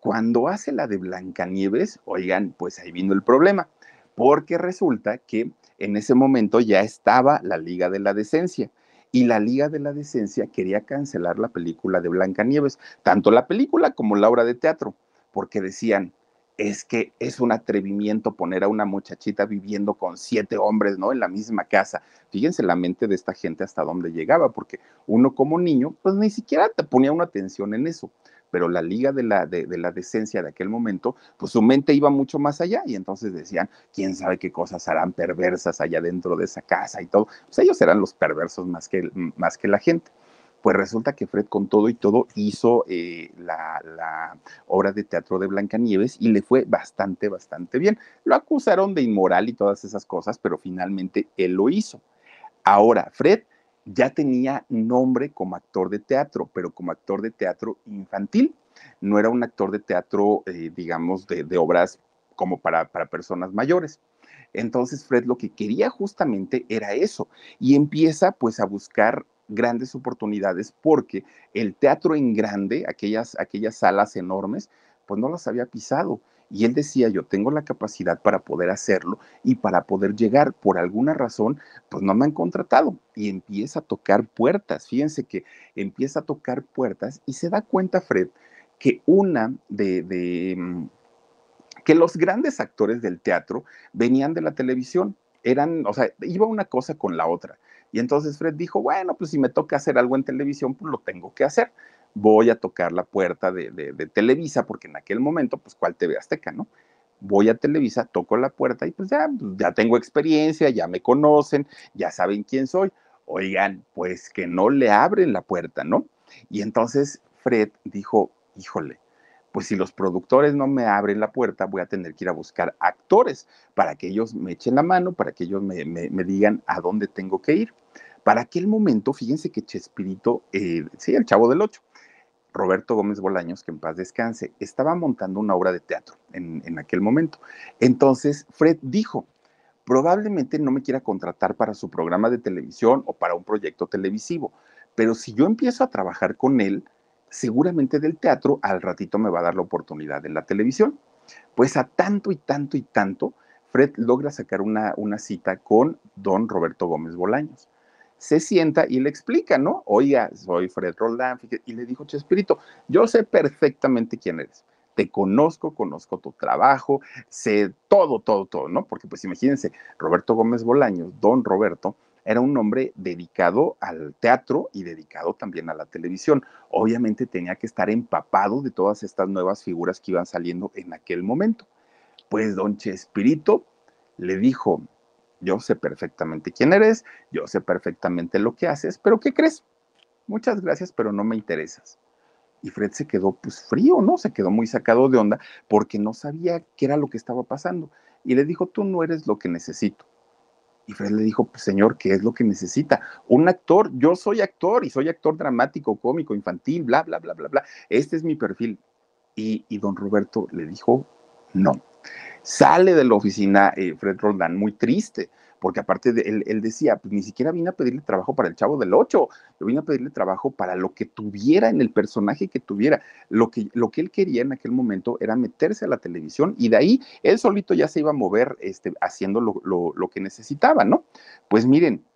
Cuando hace la de Blancanieves, oigan, pues ahí vino el problema, porque resulta que en ese momento ya estaba la Liga de la Decencia y la Liga de la Decencia quería cancelar la película de Blancanieves, tanto la película como la obra de teatro, porque decían, es que es un atrevimiento poner a una muchachita viviendo con siete hombres, ¿no? En la misma casa. Fíjense la mente de esta gente hasta dónde llegaba, porque uno como niño, pues ni siquiera te ponía una atención en eso, pero la Liga de la, de, de la Decencia de aquel momento, pues su mente iba mucho más allá y entonces decían, quién sabe qué cosas harán perversas allá dentro de esa casa y todo. Pues ellos eran los perversos más que, más que la gente. Pues resulta que Fred con todo y todo hizo eh, la, la, obra de teatro de Blancanieves y le fue bastante, bastante bien. Lo acusaron de inmoral y todas esas cosas, pero finalmente él lo hizo. Ahora, Fred ya tenía nombre como actor de teatro, pero como actor de teatro infantil. No era un actor de teatro, eh, digamos, de, de, obras como para, para personas mayores. Entonces Fred lo que quería justamente era eso y empieza pues a buscar grandes oportunidades porque el teatro en grande, aquellas, aquellas salas enormes, pues no las había pisado. Y él decía, yo tengo la capacidad para poder hacerlo y para poder llegar. Por alguna razón, pues no me han contratado. Y empieza a tocar puertas. Fíjense que empieza a tocar puertas y se da cuenta Fred que una de, de mm, que los grandes actores del teatro venían de la televisión, eran, o sea, iba una cosa con la otra. Y entonces Fred dijo, bueno, pues si me toca hacer algo en televisión, pues lo tengo que hacer. Voy a tocar la puerta de, de, de Televisa, porque en aquel momento, pues, ¿cuál T V Azteca, no? Voy a Televisa, toco la puerta y pues ya, pues, ya tengo experiencia, ya me conocen, ya saben quién soy. Oigan, pues que no le abren la puerta, ¿no? Y entonces Fred dijo, híjole, pues si los productores no me abren la puerta, voy a tener que ir a buscar actores para que ellos me echen la mano, para que ellos me, me, me digan a dónde tengo que ir. Para aquel momento, fíjense que Chespirito, eh, sí, el Chavo del Ocho, Roberto Gómez Bolaños, que en paz descanse, estaba montando una obra de teatro en, en aquel momento. Entonces, Fred dijo, probablemente no me quiera contratar para su programa de televisión o para un proyecto televisivo, pero si yo empiezo a trabajar con él, seguramente del teatro al ratito me va a dar la oportunidad en la televisión. Pues a tanto y tanto y tanto, Fred logra sacar una, una cita con don Roberto Gómez Bolaños. Se sienta y le explica, ¿no? Oiga, soy Fred Roldán, y le dijo, Chespirito, yo sé perfectamente quién eres. Te conozco, conozco tu trabajo, sé todo, todo, todo, ¿no? Porque pues imagínense, Roberto Gómez Bolaños, don Roberto, era un hombre dedicado al teatro y dedicado también a la televisión. Obviamente tenía que estar empapado de todas estas nuevas figuras que iban saliendo en aquel momento. Pues don Chespirito le dijo, yo sé perfectamente quién eres, yo sé perfectamente lo que haces, pero ¿qué crees? Muchas gracias, pero no me interesas. Y Fred se quedó pues frío, ¿no? Se quedó muy sacado de onda porque no sabía qué era lo que estaba pasando. Y le dijo, tú no eres lo que necesito. Y Fred le dijo, pues señor, ¿qué es lo que necesita? Un actor, yo soy actor y soy actor dramático, cómico, infantil, bla, bla, bla, bla, bla. Este es mi perfil. Y, y don Roberto le dijo, no. Sale de la oficina eh, Fred Roldán muy triste, porque aparte de, él, él, decía, pues ni siquiera vine a pedirle trabajo para el Chavo del Ocho, yo vine a pedirle trabajo para lo que tuviera en el personaje que tuviera. Lo que, lo que él quería en aquel momento era meterse a la televisión y de ahí él solito ya se iba a mover este, haciendo lo, lo, lo que necesitaba, ¿no? Pues miren,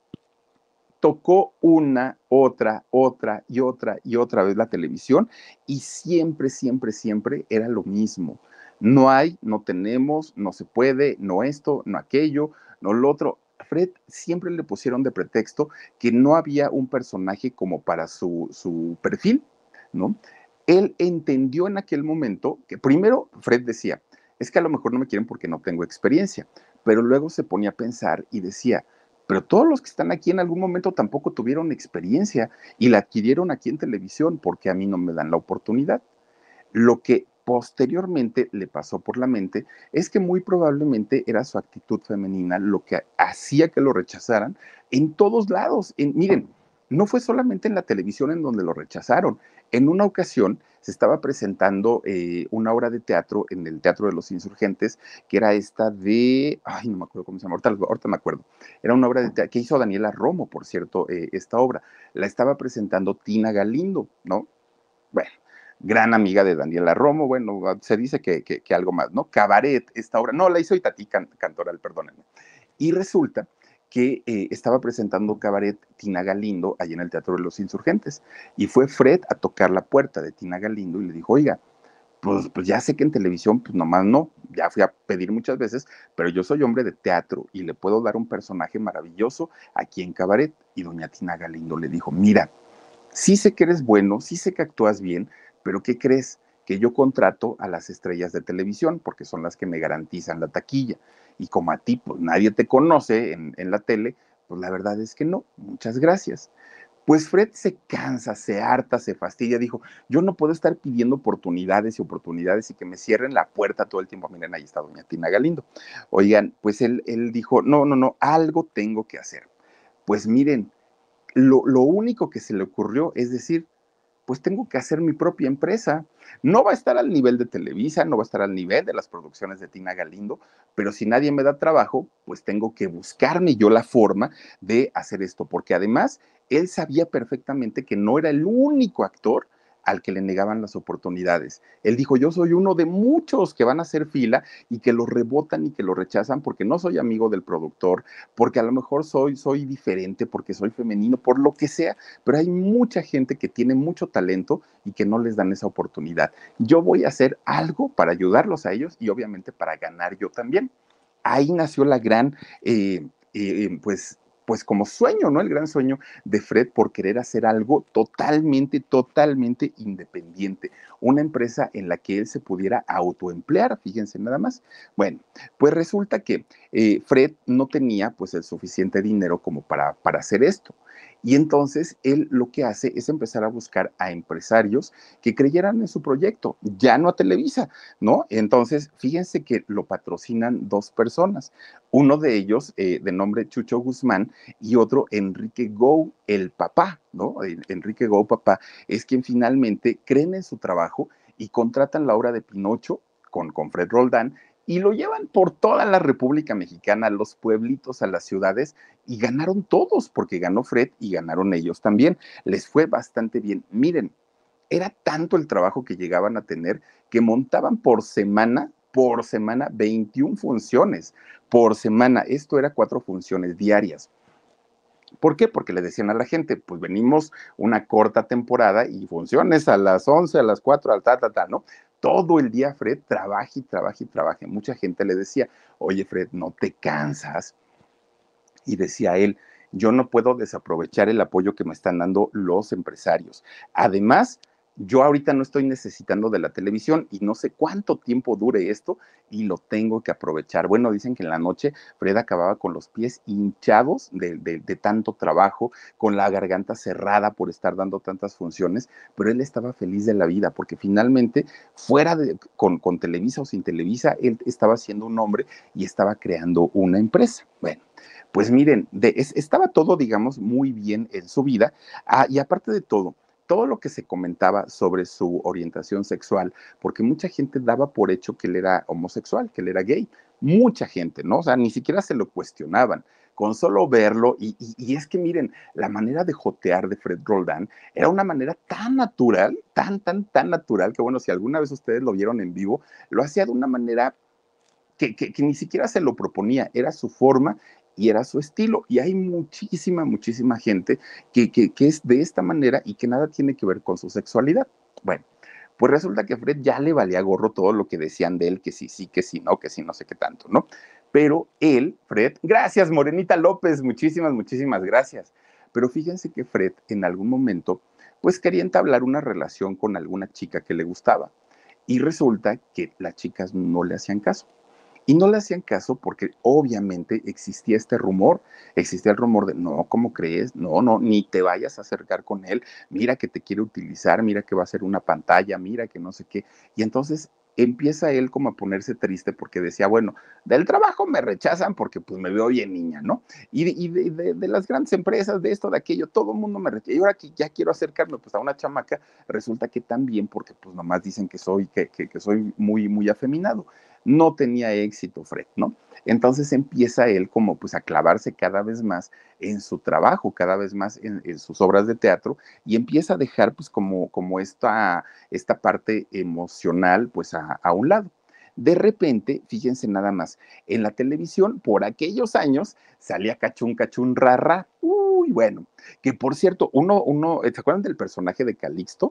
tocó una, otra, otra y otra y otra vez la televisión y siempre, siempre, siempre era lo mismo. No hay, no tenemos, no se puede, no esto, no aquello, no lo otro. A Fred siempre le pusieron de pretexto que no había un personaje como para su, su perfil, ¿no? Él entendió en aquel momento que primero Fred decía, es que a lo mejor no me quieren porque no tengo experiencia, pero luego se ponía a pensar y decía, pero todos los que están aquí en algún momento tampoco tuvieron experiencia y la adquirieron aquí en televisión porque a mí no me dan la oportunidad. Lo que posteriormente le pasó por la mente es que muy probablemente era su actitud femenina lo que hacía que lo rechazaran en todos lados. En, miren, no fue solamente en la televisión en donde lo rechazaron. En una ocasión se estaba presentando eh, una obra de teatro en el Teatro de los Insurgentes, que era esta de, ay, no me acuerdo cómo se llama, ahorita, ahorita me acuerdo. Era una obra de teatro que hizo Daniela Romo, por cierto, eh, esta obra. La estaba presentando Tina Galindo, ¿no? Bueno, gran amiga de Daniela Romo, bueno, se dice que, que, que algo más, ¿no? Cabaret, esta obra, no, la hizo Itatí Can, Cantoral, perdónenme. Y resulta que eh, estaba presentando Cabaret Tina Galindo allí en el Teatro de los Insurgentes. Y fue Fred a tocar la puerta de Tina Galindo y le dijo, oiga, pues, pues ya sé que en televisión, pues nomás no, ya fui a pedir muchas veces, pero yo soy hombre de teatro y le puedo dar un personaje maravilloso aquí en Cabaret. Y doña Tina Galindo le dijo, mira, sí sé que eres bueno, sí sé que actúas bien, pero ¿qué crees? Que yo contrato a las estrellas de televisión porque son las que me garantizan la taquilla. Y como a ti, pues nadie te conoce en, en la tele, pues la verdad es que no. Muchas gracias. Pues Fred se cansa, se harta, se fastidia, dijo, yo no puedo estar pidiendo oportunidades y oportunidades y que me cierren la puerta todo el tiempo. Miren, ahí está doña Tina Galindo. Oigan, pues él, él dijo, no, no, no, algo tengo que hacer. Pues miren, lo, lo único que se le ocurrió es decir, pues tengo que hacer mi propia empresa. No va a estar al nivel de Televisa, no va a estar al nivel de las producciones de Tina Galindo, pero si nadie me da trabajo, pues tengo que buscarme yo la forma de hacer esto, porque además él sabía perfectamente que no era el único actor al que le negaban las oportunidades. Él dijo, yo soy uno de muchos que van a hacer fila y que lo rebotan y que lo rechazan porque no soy amigo del productor, porque a lo mejor soy, soy diferente, porque soy femenino, por lo que sea, pero hay mucha gente que tiene mucho talento y que no les dan esa oportunidad. Yo voy a hacer algo para ayudarlos a ellos y obviamente para ganar yo también. Ahí nació la gran, eh, eh, pues, pues como sueño, ¿no? El gran sueño de Fred por querer hacer algo totalmente, totalmente independiente. Una empresa en la que él se pudiera autoemplear, fíjense nada más. Bueno, pues resulta que eh, Fred no tenía pues el suficiente dinero como para, para hacer esto. Y entonces él lo que hace es empezar a buscar a empresarios que creyeran en su proyecto, ya no a Televisa, ¿no? Entonces, fíjense que lo patrocinan dos personas, uno de ellos eh, de nombre Chucho Guzmán y otro Enrique Gou, el papá, ¿no? Enrique Gou, papá, es quien finalmente creen en su trabajo y contratan la obra de Pinocho con, con Fred Roldán y lo llevan por toda la República Mexicana, a los pueblitos, a las ciudades, y ganaron todos, porque ganó Fred y ganaron ellos también. Les fue bastante bien. Miren, era tanto el trabajo que llegaban a tener que montaban por semana, por semana, veintiuna funciones por semana. Esto era cuatro funciones diarias. ¿Por qué? Porque le decían a la gente, pues venimos una corta temporada y funciones a las once, a las cuatro, al tal, tal, tal, ¿no? Todo el día Fred trabaja y trabaja y trabaja. Mucha gente le decía, oye Fred, ¿no te cansas? Y decía él, yo no puedo desaprovechar el apoyo que me están dando los empresarios. Además, yo ahorita no estoy necesitando de la televisión y no sé cuánto tiempo dure esto y lo tengo que aprovechar. Bueno, dicen que en la noche Fred acababa con los pies hinchados de, de, de tanto trabajo, con la garganta cerrada por estar dando tantas funciones, pero él estaba feliz de la vida porque finalmente, fuera de, con, con Televisa o sin Televisa, él estaba siendo un hombre y estaba creando una empresa. Bueno, pues miren, de, es, estaba todo, digamos, muy bien en su vida. Ah, y aparte de todo, todo lo que se comentaba sobre su orientación sexual, porque mucha gente daba por hecho que él era homosexual, que él era gay. Mucha gente, ¿no? O sea, ni siquiera se lo cuestionaban. Con solo verlo, y, y, y es que miren, la manera de jotear de Fred Roldán era una manera tan natural, tan, tan, tan natural, que bueno, si alguna vez ustedes lo vieron en vivo, lo hacía de una manera que, que, que, ni siquiera se lo proponía, era su forma y era su estilo. Y hay muchísima, muchísima gente que, que, que es de esta manera y que nada tiene que ver con su sexualidad. Bueno, pues resulta que a Fred ya le valía gorro todo lo que decían de él, que sí, sí, que sí, no, que sí, no sé qué tanto, ¿no? Pero él, Fred, gracias, Morenita López, muchísimas, muchísimas gracias. Pero fíjense que Fred en algún momento, pues quería entablar una relación con alguna chica que le gustaba. Y resulta que las chicas no le hacían caso. Y no le hacían caso porque obviamente existía este rumor, existía el rumor de, no, ¿cómo crees? No, no, ni te vayas a acercar con él, mira que te quiere utilizar, mira que va a ser una pantalla, mira que no sé qué. Y entonces empieza él como a ponerse triste porque decía, bueno, del trabajo me rechazan porque pues me veo bien niña, ¿no? Y, de, y de, de, de, las grandes empresas, de esto, de aquello, todo el mundo me rechaza. Y ahora que ya quiero acercarme pues a una chamaca, resulta que también porque pues nomás dicen que soy, que, que, que soy muy, muy afeminado. no tenía éxito Fred, ¿no? Entonces empieza él como pues a clavarse cada vez más en su trabajo, cada vez más en, en sus obras de teatro y empieza a dejar pues como, como esta, esta parte emocional pues a, a un lado. De repente, fíjense nada más, en la televisión, por aquellos años, salía Cachún, Cachún, Rara. Uy, bueno, que por cierto, uno, uno, ¿se acuerdan del personaje de Calixto?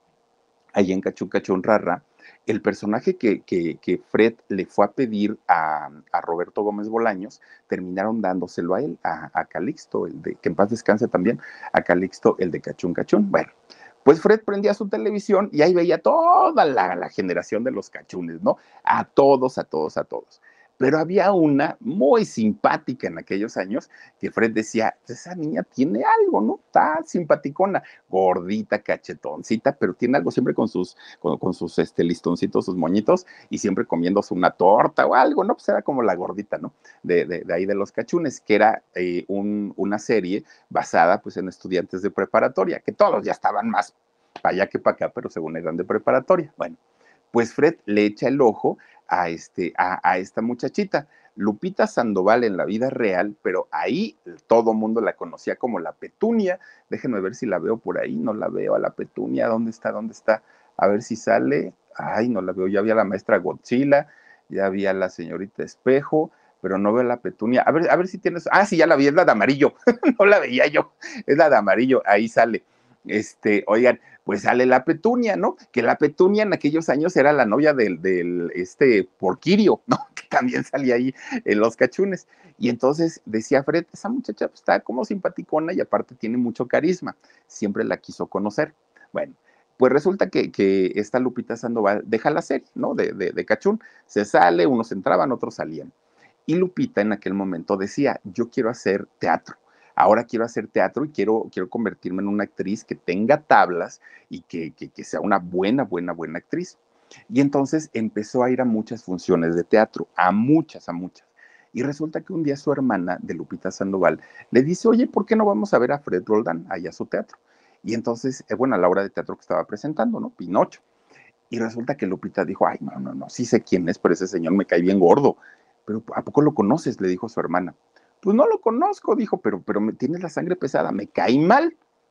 Ahí en Cachún, Cachún, Rara, el personaje que, que, que, Fred le fue a pedir a, a, Roberto Gómez Bolaños, terminaron dándoselo a él, a, a Calixto, el de, que en paz descanse también, a Calixto, el de Cachún, Cachún. Bueno, pues Fred prendía su televisión y ahí veía toda la, la generación de los cachunes, ¿no? A todos, a todos, a todos. Pero había una muy simpática en aquellos años que Fred decía, esa niña tiene algo, ¿no? Está simpaticona, gordita, cachetoncita, pero tiene algo siempre con sus, con, con sus este, listoncitos, sus moñitos, y siempre comiéndose una torta o algo, ¿no? Pues era como la gordita, ¿no? De, de, de ahí de los cachunes, que era eh, un, una serie basada pues en estudiantes de preparatoria, que todos ya estaban más para allá que para acá, pero según eran de preparatoria. Bueno, pues Fred le echa el ojo a, este, a, a esta muchachita, Lupita Sandoval en la vida real, pero ahí todo mundo la conocía como la Petunia. Déjenme ver si la veo por ahí, no la veo a la Petunia, ¿dónde está? ¿Dónde está? A ver si sale. Ay, no la veo, ya había la maestra Godzilla, ya había la señorita Espejo, pero no veo la Petunia. A ver, a ver si tienes. Ah, sí, ya la vi, es la de amarillo. No la veía yo, es la de amarillo, ahí sale. Este, oigan, pues sale la Petunia, ¿no? Que la Petunia en aquellos años era la novia del, del este Porquirio, ¿no? Que también salía ahí en los cachunes. Y entonces decía Fred, esa muchacha pues, está como simpaticona y aparte tiene mucho carisma. Siempre la quiso conocer. Bueno, pues resulta que, que esta Lupita Sandoval deja la serie, ¿no? De, de, de Cachún. Se sale, unos entraban, otros salían. Y Lupita en aquel momento decía, yo quiero hacer teatro. Ahora quiero hacer teatro y quiero, quiero convertirme en una actriz que tenga tablas y que, que, que sea una buena, buena, buena actriz. Y entonces empezó a ir a muchas funciones de teatro, a muchas, a muchas. Y resulta que un día su hermana, de Lupita Sandoval, le dice, oye, ¿por qué no vamos a ver a Fred Roldán allá a su teatro? Y entonces, eh, bueno, a la obra de teatro que estaba presentando, ¿no? Pinocho. Y resulta que Lupita dijo, ay, no, no, no, sí sé quién es, pero ese señor me cae bien gordo. Pero ¿a poco lo conoces? Le dijo su hermana. Pues no lo conozco, dijo, pero, pero me tienes la sangre pesada, me cae mal.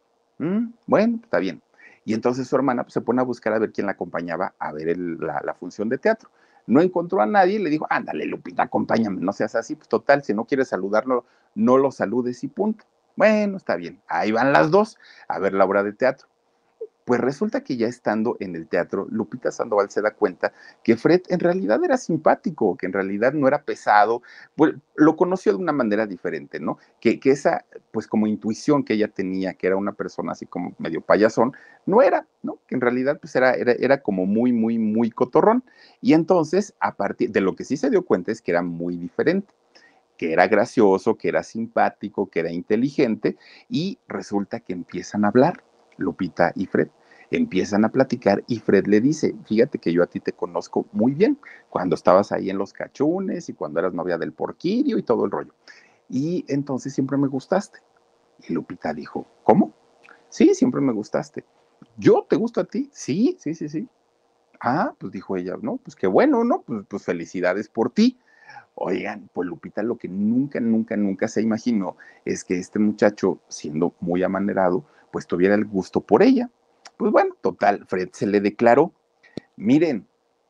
Mm, bueno, está bien. Y entonces su hermana pues, se pone a buscar a ver quién la acompañaba a ver el, la, la, función de teatro. No encontró a nadie y le dijo, ándale, Lupita, acompáñame, no seas así. Pues total, si no quieres saludarlo, no lo saludes y punto. Bueno, está bien. Ahí van las dos a ver la obra de teatro. Pues resulta que ya estando en el teatro, Lupita Sandoval se da cuenta que Fred en realidad era simpático, que en realidad no era pesado, pues lo conoció de una manera diferente, ¿no? Que, que esa, pues como intuición que ella tenía, que era una persona así como medio payasón, no era, ¿no? Que en realidad pues era, era, era como muy, muy, muy cotorrón. Y entonces, a partir de lo que sí se dio cuenta es que era muy diferente, que era gracioso, que era simpático, que era inteligente, y resulta que empiezan a hablar, Lupita y Fred. Empiezan a platicar y Fred le dice, fíjate que yo a ti te conozco muy bien, cuando estabas ahí en los cachunes y cuando eras novia del Porquirio y todo el rollo. Y entonces siempre me gustaste. Y Lupita dijo, ¿cómo? Sí, siempre me gustaste. ¿Yo te gusto a ti? Sí, sí, sí, sí. Ah, pues dijo ella, no, pues qué bueno, ¿no? Pues, pues felicidades por ti. Oigan, pues Lupita lo que nunca, nunca, nunca se imaginó es que este muchacho, siendo muy amanerado, pues tuviera el gusto por ella. Pues bueno, total, Fred se le declaró. Miren,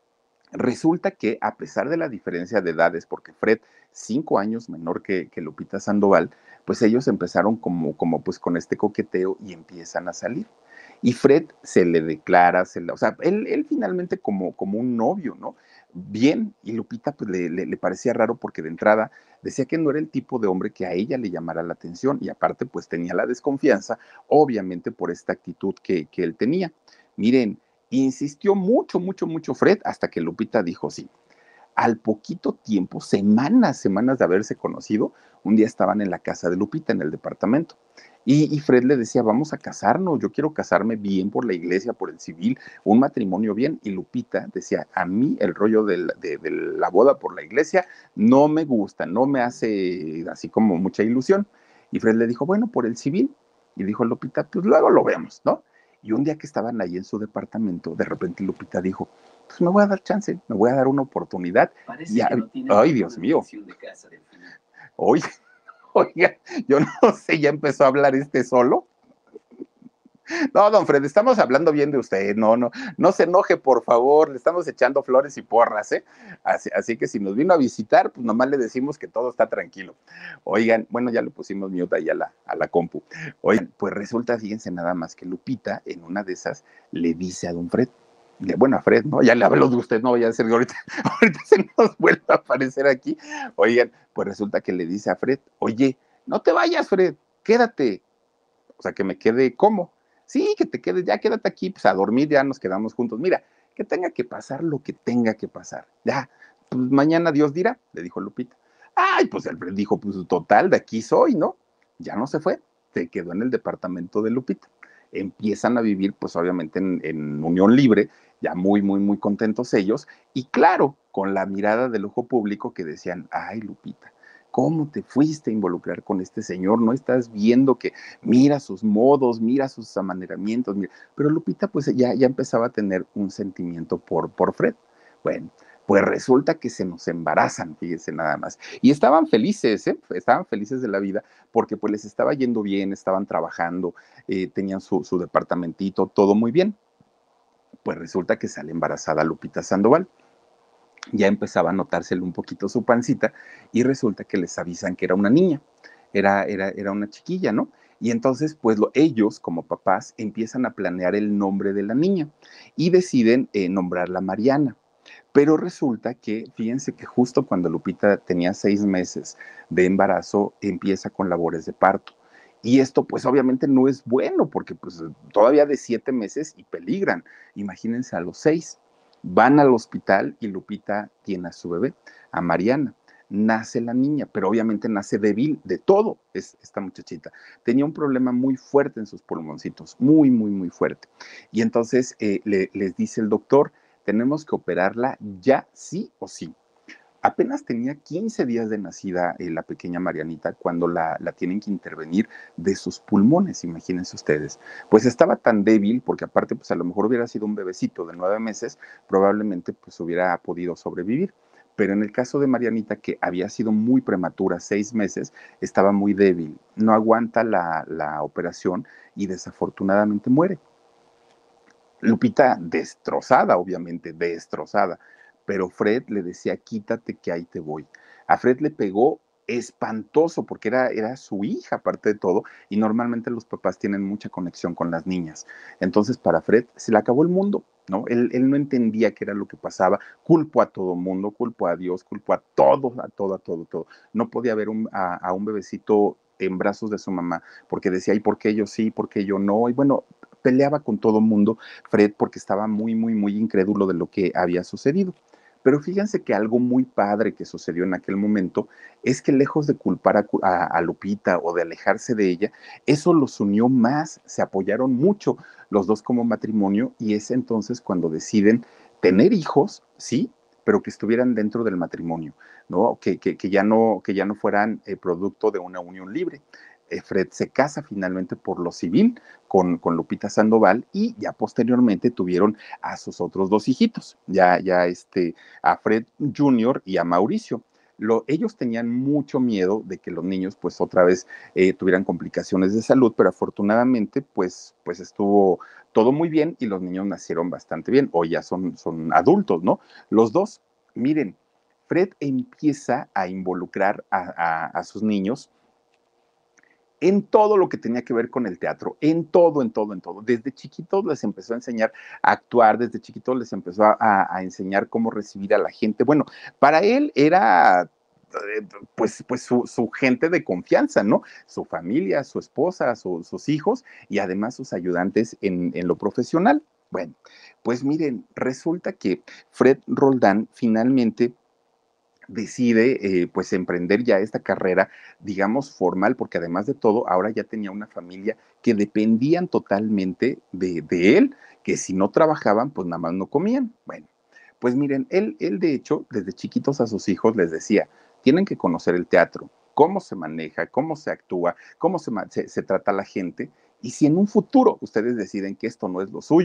resulta que a pesar de la diferencia de edades, porque Fred, cinco años menor que, que Lupita Sandoval, pues ellos empezaron como, como pues con este coqueteo y empiezan a salir. Y Fred se le declara, se le, o sea, él, él finalmente como, como un novio, ¿no? Bien, y Lupita pues le, le, le parecía raro porque de entrada decía que no era el tipo de hombre que a ella le llamara la atención y aparte pues tenía la desconfianza, obviamente por esta actitud que, que él tenía. Miren, insistió mucho, mucho, mucho Fred hasta que Lupita dijo sí. Al poquito tiempo, semanas, semanas de haberse conocido, un día estaban en la casa de Lupita, en el departamento. Y, y Fred le decía, vamos a casarnos, yo quiero casarme bien por la iglesia, por el civil, un matrimonio bien. Y Lupita decía, a mí el rollo de la, de, de la boda por la iglesia no me gusta, no me hace así como mucha ilusión. Y Fred le dijo, bueno, por el civil. Y dijo Lupita, pues luego lo vemos, ¿no? Y un día que estaban ahí en su departamento, de repente Lupita dijo, pues me voy a dar chance, me voy a dar una oportunidad. Y, a- No ay, Dios mío, oye, oiga, yo no sé, ya empezó a hablar este solo. No, don Fred, estamos hablando bien de usted, no, no, no se enoje, por favor, le estamos echando flores y porras, ¿eh? Así, así que si nos vino a visitar, pues nomás le decimos que todo está tranquilo. Oigan, bueno, ya le pusimos mute ahí a la, a la compu. Oigan, pues resulta, fíjense nada más que Lupita, en una de esas, le dice a don Fred, de, bueno, a Fred, ¿no? Ya le hablo de usted, no vaya a ser que ahorita, ahorita se nos vuelve a aparecer aquí. Oigan, pues resulta que le dice a Fred, oye, no te vayas, Fred, quédate. O sea, que me quede, ¿cómo? Sí, que te quedes, ya quédate aquí, pues a dormir, ya nos quedamos juntos. Mira, que tenga que pasar lo que tenga que pasar. Ya, pues mañana Dios dirá, le dijo Lupita. Ay, pues él dijo, pues total, de aquí soy, ¿no? Ya no se fue, se quedó en el departamento de Lupita. Empiezan a vivir, pues obviamente en, en unión libre, ya muy, muy, muy contentos ellos, y claro, con la mirada del ojo público que decían, ay, Lupita, ¿cómo te fuiste a involucrar con este señor? No estás viendo que mira sus modos, mira sus amaneramientos, mira. Pero Lupita pues ya, ya empezaba a tener un sentimiento por, por Fred. Bueno, pues resulta que se nos embarazan, fíjense nada más. Y estaban felices, ¿eh? Estaban felices de la vida porque pues les estaba yendo bien, estaban trabajando, eh, tenían su, su departamentito, todo muy bien. Pues resulta que sale embarazada Lupita Sandoval, ya empezaba a notárselo un poquito su pancita y resulta que les avisan que era una niña, era, era, era una chiquilla, ¿no? Y entonces, pues lo, ellos como papás empiezan a planear el nombre de la niña y deciden eh, nombrarla Mariana. Pero resulta que, fíjense que justo cuando Lupita tenía seis meses de embarazo, empieza con labores de parto. Y esto, pues obviamente no es bueno, porque pues todavía de siete meses y peligran. Imagínense a los seis. Van al hospital y Lupita tiene a su bebé, a Mariana. Nace la niña, pero obviamente nace débil de todo es, esta muchachita. Tenía un problema muy fuerte en sus pulmoncitos, muy, muy, muy fuerte. Y entonces eh, le, les dice el doctor, tenemos que operarla ya sí o sí. Apenas tenía quince días de nacida eh, la pequeña Marianita cuando la, la, tienen que intervenir de sus pulmones, imagínense ustedes. Pues estaba tan débil, porque aparte, pues a lo mejor hubiera sido un bebecito de nueve meses, probablemente pues hubiera podido sobrevivir. Pero en el caso de Marianita, que había sido muy prematura, seis meses, estaba muy débil, no aguanta la, la operación y desafortunadamente muere. Lupita destrozada, obviamente, destrozada. Pero Fred le decía, quítate que ahí te voy. A Fred le pegó espantoso porque era, era su hija, aparte de todo, y normalmente los papás tienen mucha conexión con las niñas. Entonces, para Fred se le acabó el mundo, ¿no? Él, él no entendía qué era lo que pasaba. Culpo a todo mundo, culpo a Dios, culpo a todo, a todo, a todo, todo. No podía ver un, a, a un bebecito en brazos de su mamá, porque decía, ¿y por qué yo sí, por qué yo no? Y bueno, peleaba con todo mundo Fred porque estaba muy, muy, muy incrédulo de lo que había sucedido. Pero fíjense que algo muy padre que sucedió en aquel momento es que lejos de culpar a, a, a Lupita o de alejarse de ella, eso los unió más, se apoyaron mucho los dos como matrimonio y es entonces cuando deciden tener hijos, sí, pero que estuvieran dentro del matrimonio, ¿no? Que, que, que ya, no, que ya no fueran eh, producto de una unión libre. Eh, Fred se casa finalmente por lo civil con, con Lupita Sandoval y ya posteriormente tuvieron a sus otros dos hijitos, ya, ya este, a Fred junior y a Mauricio. Lo, ellos tenían mucho miedo de que los niños pues otra vez eh, tuvieran complicaciones de salud, pero afortunadamente pues, pues estuvo todo muy bien y los niños nacieron bastante bien, o ya son, son adultos, ¿no? Los dos, miren, Fred empieza a involucrar a, a, a sus niños en todo lo que tenía que ver con el teatro, en todo, en todo, en todo. Desde chiquitos les empezó a enseñar a actuar, desde chiquitos les empezó a, a enseñar cómo recibir a la gente. Bueno, para él era eh, pues, pues su, su, gente de confianza, ¿no? Su familia, su esposa, su, sus hijos y además sus ayudantes en, en lo profesional. Bueno, pues miren, resulta que Fred Roldán finalmente decide eh, pues emprender ya esta carrera, digamos, formal, porque además de todo, ahora ya tenía una familia que dependían totalmente de, de él, que si no trabajaban, pues nada más no comían. Bueno, pues miren, él, él de hecho, desde chiquitos a sus hijos les decía, tienen que conocer el teatro, cómo se maneja, cómo se actúa, cómo se, se, se trata la gente, y si en un futuro ustedes deciden que esto no es lo suyo,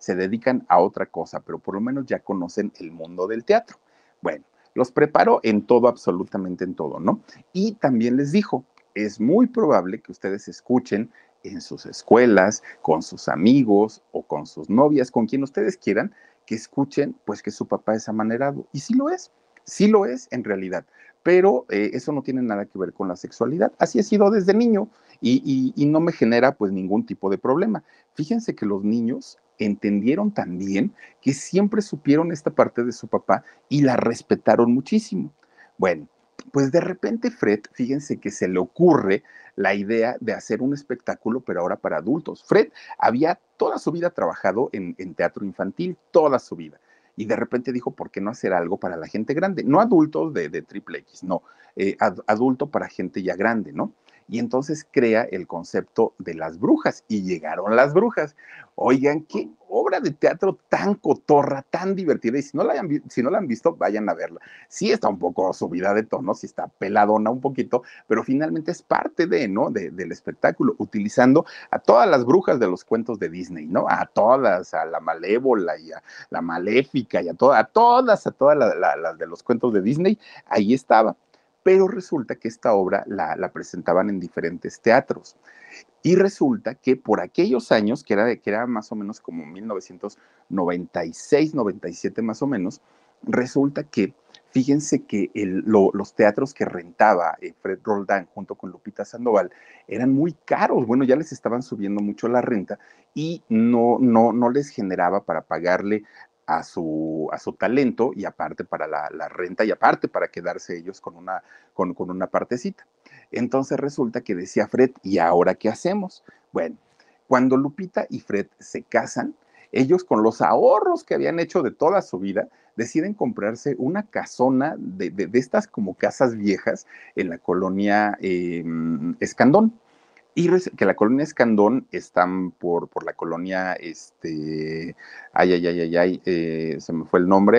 se dedican a otra cosa, pero por lo menos ya conocen el mundo del teatro. Bueno, los preparó en todo, absolutamente en todo, ¿no? Y también les dijo, es muy probable que ustedes escuchen en sus escuelas, con sus amigos o con sus novias, con quien ustedes quieran, que escuchen pues que su papá es amanerado. Y sí lo es, sí lo es en realidad, pero eh, eso no tiene nada que ver con la sexualidad. Así he sido desde niño y, y, y no me genera pues ningún tipo de problema. Fíjense que los niños entendieron también que siempre supieron esta parte de su papá y la respetaron muchísimo. Bueno, pues de repente Fred, fíjense que se le ocurre la idea de hacer un espectáculo, pero ahora para adultos. Fred había toda su vida trabajado en, en teatro infantil, toda su vida. Y de repente dijo, ¿por qué no hacer algo para la gente grande? No adultos de, de triple X, no, eh, ad, adulto para gente ya grande, ¿no? Y entonces crea el concepto de las brujas y llegaron las brujas. Oigan, qué obra de teatro tan cotorra, tan divertida. Y si no la, hayan, si no la han visto, vayan a verla. Sí está un poco subida de tono, sí está peladona un poquito, pero finalmente es parte de, ¿no? De, del espectáculo, utilizando a todas las brujas de los cuentos de Disney, ¿no? A todas, a la malévola y a la maléfica y a, to a todas, a todas las la, la de los cuentos de Disney, ahí estaba. Pero resulta que esta obra la, la presentaban en diferentes teatros. Y resulta que por aquellos años, que era, que era más o menos como mil novecientos noventa y seis, noventa y siete más o menos, resulta que, fíjense que el, lo, los teatros que rentaba eh, Fred Roldán junto con Lupita Sandoval eran muy caros. Bueno, ya les estaban subiendo mucho la renta y no, no, no les generaba para pagarle a su, a su talento y aparte para la, la renta y aparte para quedarse ellos con una, con, con una partecita. Entonces resulta que decía Fred, ¿y ahora qué hacemos? Bueno, cuando Lupita y Fred se casan, ellos con los ahorros que habían hecho de toda su vida, deciden comprarse una casona de, de, de estas como casas viejas en la colonia eh, Escandón. Y que la colonia Escandón están por, por la colonia, este, ay, ay, ay, ay, ay, eh, se me fue el nombre,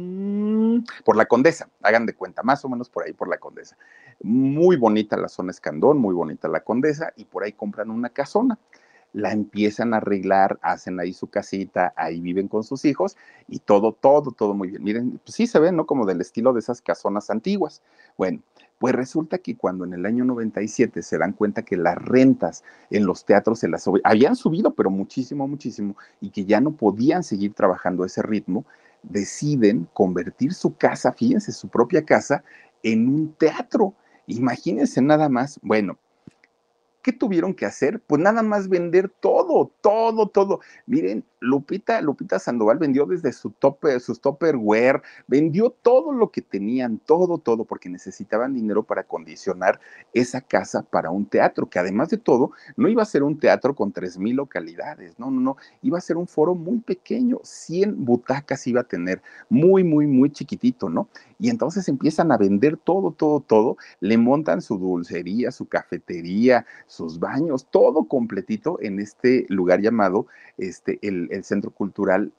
mm, por la Condesa, hagan de cuenta, más o menos por ahí por la Condesa. Muy bonita la zona Escandón, muy bonita la Condesa, y por ahí compran una casona. La empiezan a arreglar, hacen ahí su casita, ahí viven con sus hijos y todo, todo, todo muy bien. Miren, pues sí se ve, ¿no? Como del estilo de esas casonas antiguas. Bueno, pues resulta que cuando en el año noventa y siete se dan cuenta que las rentas en los teatros se las habían subido, pero muchísimo, muchísimo, y que ya no podían seguir trabajando a ese ritmo, deciden convertir su casa, fíjense, su propia casa, en un teatro. Imagínense nada más, bueno, ¿qué tuvieron que hacer? Pues nada más vender todo, todo, todo. Miren, Lupita, Lupita Sandoval vendió desde su topper, sus Tupperware, vendió todo lo que tenían, todo, todo, porque necesitaban dinero para condicionar esa casa para un teatro, que además de todo, no iba a ser un teatro con tres mil localidades, no, no, no, iba a ser un foro muy pequeño, cien butacas iba a tener, muy, muy, muy chiquitito, ¿no? Y entonces empiezan a vender todo, todo, todo, le montan su dulcería, su cafetería, sus baños, todo completito en este lugar llamado este, el, el Centro Cultural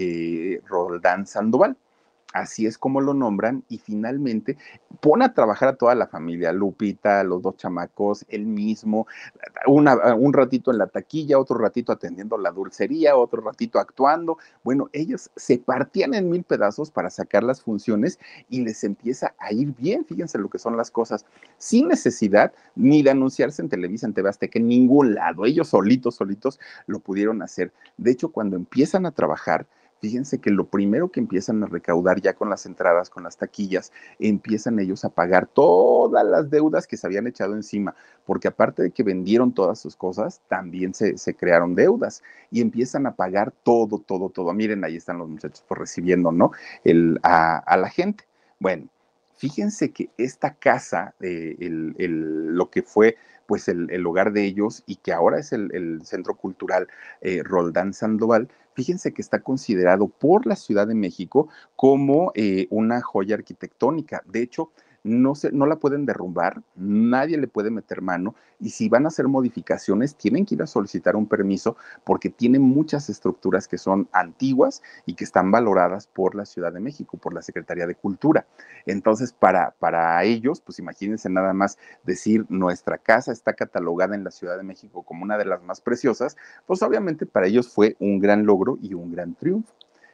eh, Roldán Sandoval. Así es como lo nombran y finalmente pone a trabajar a toda la familia, Lupita, los dos chamacos, él mismo, una, un ratito en la taquilla, otro ratito atendiendo la dulcería, otro ratito actuando. Bueno, ellos se partían en mil pedazos para sacar las funciones y les empieza a ir bien, fíjense lo que son las cosas, sin necesidad ni de anunciarse en Televisa, en T V Azteca, en ningún lado. Ellos solitos, solitos lo pudieron hacer. De hecho, cuando empiezan a trabajar, fíjense que lo primero que empiezan a recaudar ya con las entradas, con las taquillas, empiezan ellos a pagar todas las deudas que se habían echado encima, porque aparte de que vendieron todas sus cosas, también se, se crearon deudas y empiezan a pagar todo, todo, todo. Miren, ahí están los muchachos por recibiendo, ¿no? El, a, a la gente. Bueno, fíjense que esta casa, eh, el, el, lo que fue pues el, el, hogar de ellos y que ahora es el, el Centro Cultural eh, Roldán Sandoval, fíjense que está considerado por la Ciudad de México como eh, una joya arquitectónica. De hecho, no, se, no la pueden derrumbar, nadie le puede meter mano, y si van a hacer modificaciones, tienen que ir a solicitar un permiso porque tiene muchas estructuras que son antiguas y que están valoradas por la Ciudad de México, por la Secretaría de Cultura. Entonces, para, para ellos, pues imagínense nada más decir, nuestra casa está catalogada en la Ciudad de México como una de las más preciosas, pues obviamente para ellos fue un gran logro y un gran triunfo.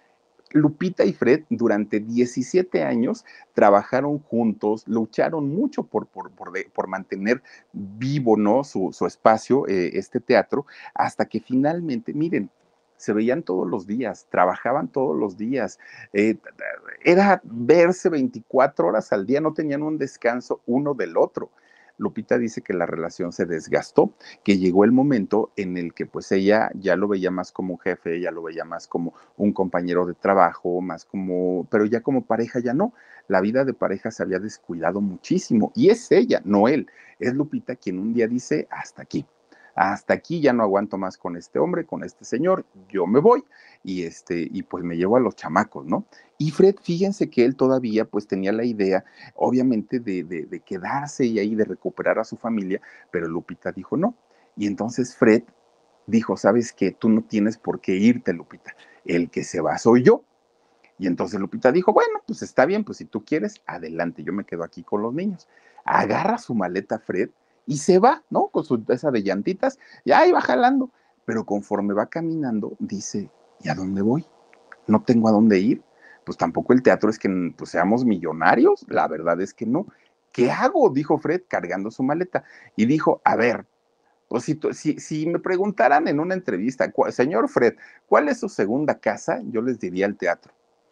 Lupita y Fred durante diecisiete años trabajaron juntos, lucharon mucho por, por, por, de, por mantener vivo, ¿no?, su, su espacio, eh, este teatro, hasta que finalmente, miren, se veían todos los días, trabajaban todos los días, eh, era verse veinticuatro horas al día, no tenían un descanso uno del otro. Lupita dice que la relación se desgastó, que llegó el momento en el que pues ella ya lo veía más como un jefe, ella lo veía más como un compañero de trabajo, más como, pero ya como pareja ya no. La vida de pareja se había descuidado muchísimo y es ella, no él. Es Lupita quien un día dice, hasta aquí. Hasta aquí ya no aguanto más con este hombre, con este señor, yo me voy y este y pues me llevo a los chamacos, ¿no? Y Fred, fíjense que él todavía pues tenía la idea, obviamente, de, de, de quedarse y ahí de recuperar a su familia, pero Lupita dijo no. Y entonces Fred dijo, ¿sabes qué? Tú no tienes por qué irte, Lupita. El que se va soy yo. Y entonces Lupita dijo, bueno, pues está bien, pues si tú quieres, adelante, yo me quedo aquí con los niños. Agarra su maleta Fred y se va, ¿no? Con su esa de llantitas, y ahí va jalando. Pero conforme va caminando, dice, ¿y a dónde voy? No tengo a dónde ir. Pues tampoco el teatro es que pues, seamos millonarios, la verdad es que no. ¿Qué hago? Dijo Fred cargando su maleta. Y dijo, a ver, pues si, si, si me preguntaran en una entrevista, señor Fred, ¿cuál es su segunda casa? Yo les diría el teatro.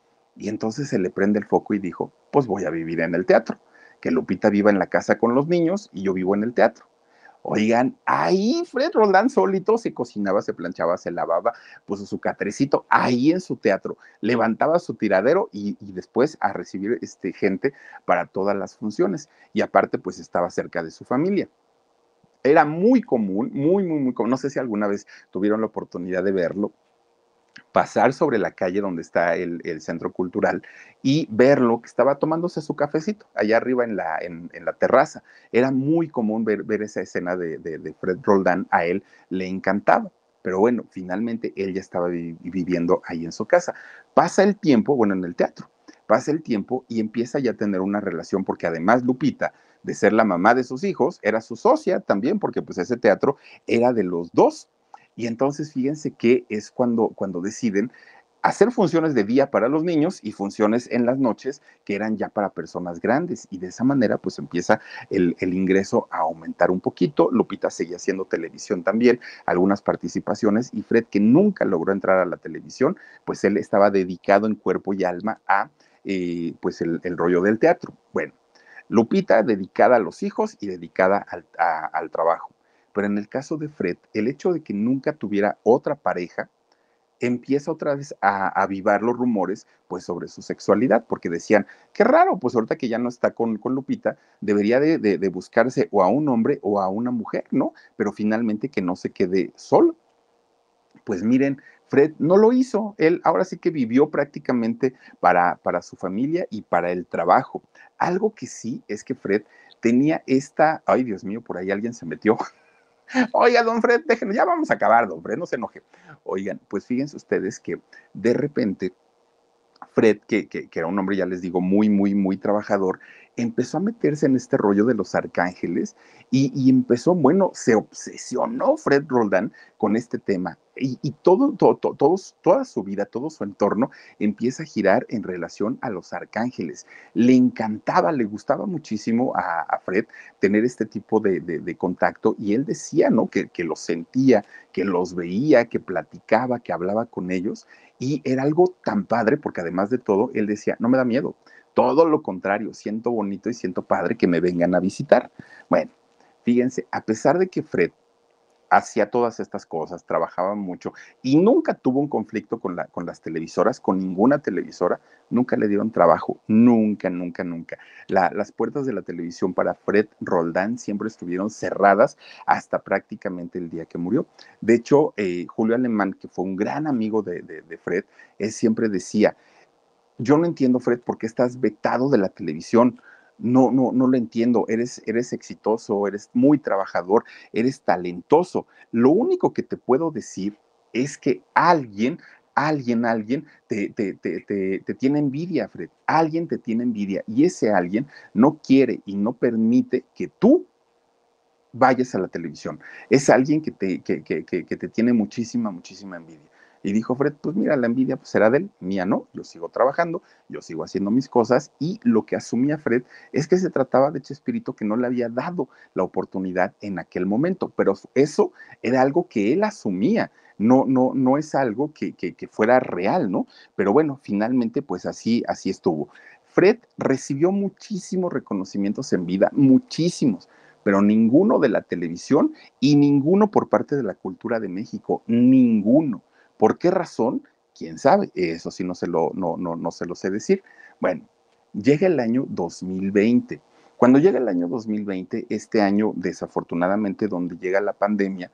Y entonces se le prende el foco y dijo, pues voy a vivir en el teatro, que Lupita viva en la casa con los niños y yo vivo en el teatro. Oigan, ahí Fred Roldán solito se cocinaba, se planchaba, se lavaba, puso su catrecito ahí en su teatro, levantaba su tiradero y, y después a recibir este, gente para todas las funciones. Y aparte, pues estaba cerca de su familia. Era muy común, muy, muy, muy común. No sé si alguna vez tuvieron la oportunidad de verlo, pasar sobre la calle donde está el, el centro cultural y verlo que estaba tomándose su cafecito allá arriba en la, en, en la terraza. Era muy común ver, ver esa escena de, de, de, Fred Roldán, a él le encantaba. Pero bueno, finalmente él ya estaba vi viviendo ahí en su casa. Pasa el tiempo, bueno, en el teatro, pasa el tiempo y empieza ya a tener una relación, porque además Lupita, de ser la mamá de sus hijos, era su socia también, porque pues ese teatro era de los dos. Y entonces fíjense que es cuando, cuando deciden hacer funciones de día para los niños y funciones en las noches que eran ya para personas grandes. Y de esa manera pues empieza el, el ingreso a aumentar un poquito. Lupita seguía haciendo televisión también, algunas participaciones, y Fred, que nunca logró entrar a la televisión, pues él estaba dedicado en cuerpo y alma a eh, pues el, el rollo del teatro. Bueno, Lupita dedicada a los hijos y dedicada al, a, al trabajo. Pero en el caso de Fred, el hecho de que nunca tuviera otra pareja empieza otra vez a avivar los rumores pues sobre su sexualidad, porque decían, qué raro, pues ahorita que ya no está con, con Lupita, debería de, de, de buscarse o a un hombre o a una mujer, ¿no? Pero finalmente que no se quede solo. Pues miren, Fred no lo hizo, él ahora sí que vivió prácticamente para, para su familia y para el trabajo. Algo que sí es que Fred tenía esta, ay Dios mío, por ahí alguien se metió. Oiga, don Fred, déjenlo, ya vamos a acabar, don Fred, no se enoje. Oigan, pues fíjense ustedes que de repente Fred, que, que, que, era un hombre, ya les digo, muy, muy, muy trabajador, empezó a meterse en este rollo de los arcángeles y, y empezó, bueno, se obsesionó Fred Roldán con este tema. Y, y todo, todo, todo, todos, toda su vida, todo su entorno empieza a girar en relación a los arcángeles. Le encantaba, le gustaba muchísimo a, a Fred tener este tipo de, de, de contacto, y él decía, ¿no?, que, que los sentía, que los veía, que platicaba, que hablaba con ellos. Y era algo tan padre porque además de todo, él decía, no me da miedo, todo lo contrario, siento bonito y siento padre que me vengan a visitar. Bueno, fíjense, a pesar de que Fred hacía todas estas cosas, trabajaba mucho y nunca tuvo un conflicto con, la, con las televisoras, con ninguna televisora, nunca le dieron trabajo, nunca, nunca, nunca. La, las puertas de la televisión para Fred Roldán siempre estuvieron cerradas hasta prácticamente el día que murió. De hecho, eh, Julio Alemán, que fue un gran amigo de, de, de Fred, él siempre decía, yo no entiendo, Fred, por qué estás vetado de la televisión. no, no, no lo entiendo, eres, eres exitoso, eres muy trabajador, eres talentoso. Lo único que te puedo decir es que alguien, alguien, alguien te, te, te, te, te tiene envidia, Fred. Alguien te tiene envidia y ese alguien no quiere y no permite que tú vayas a la televisión. Es alguien que te, que, que, que, que te tiene muchísima, muchísima envidia. Y dijo Fred, pues mira, la envidia pues, será de él, mía no, yo sigo trabajando, yo sigo haciendo mis cosas y lo que asumía Fred es que se trataba de Chespirito que no le había dado la oportunidad en aquel momento, pero eso era algo que él asumía, no, no, no es algo que, que, que fuera real, ¿no? Pero bueno, finalmente pues así, así estuvo. Fred recibió muchísimos reconocimientos en vida, muchísimos, pero ninguno de la televisión y ninguno por parte de la cultura de México, ninguno. ¿Por qué razón? ¿Quién sabe? Eso sí no se lo, no, no, no se lo sé decir. Bueno, llega el año dos mil veinte. Cuando llega el año dos mil veinte, este año desafortunadamente donde llega la pandemia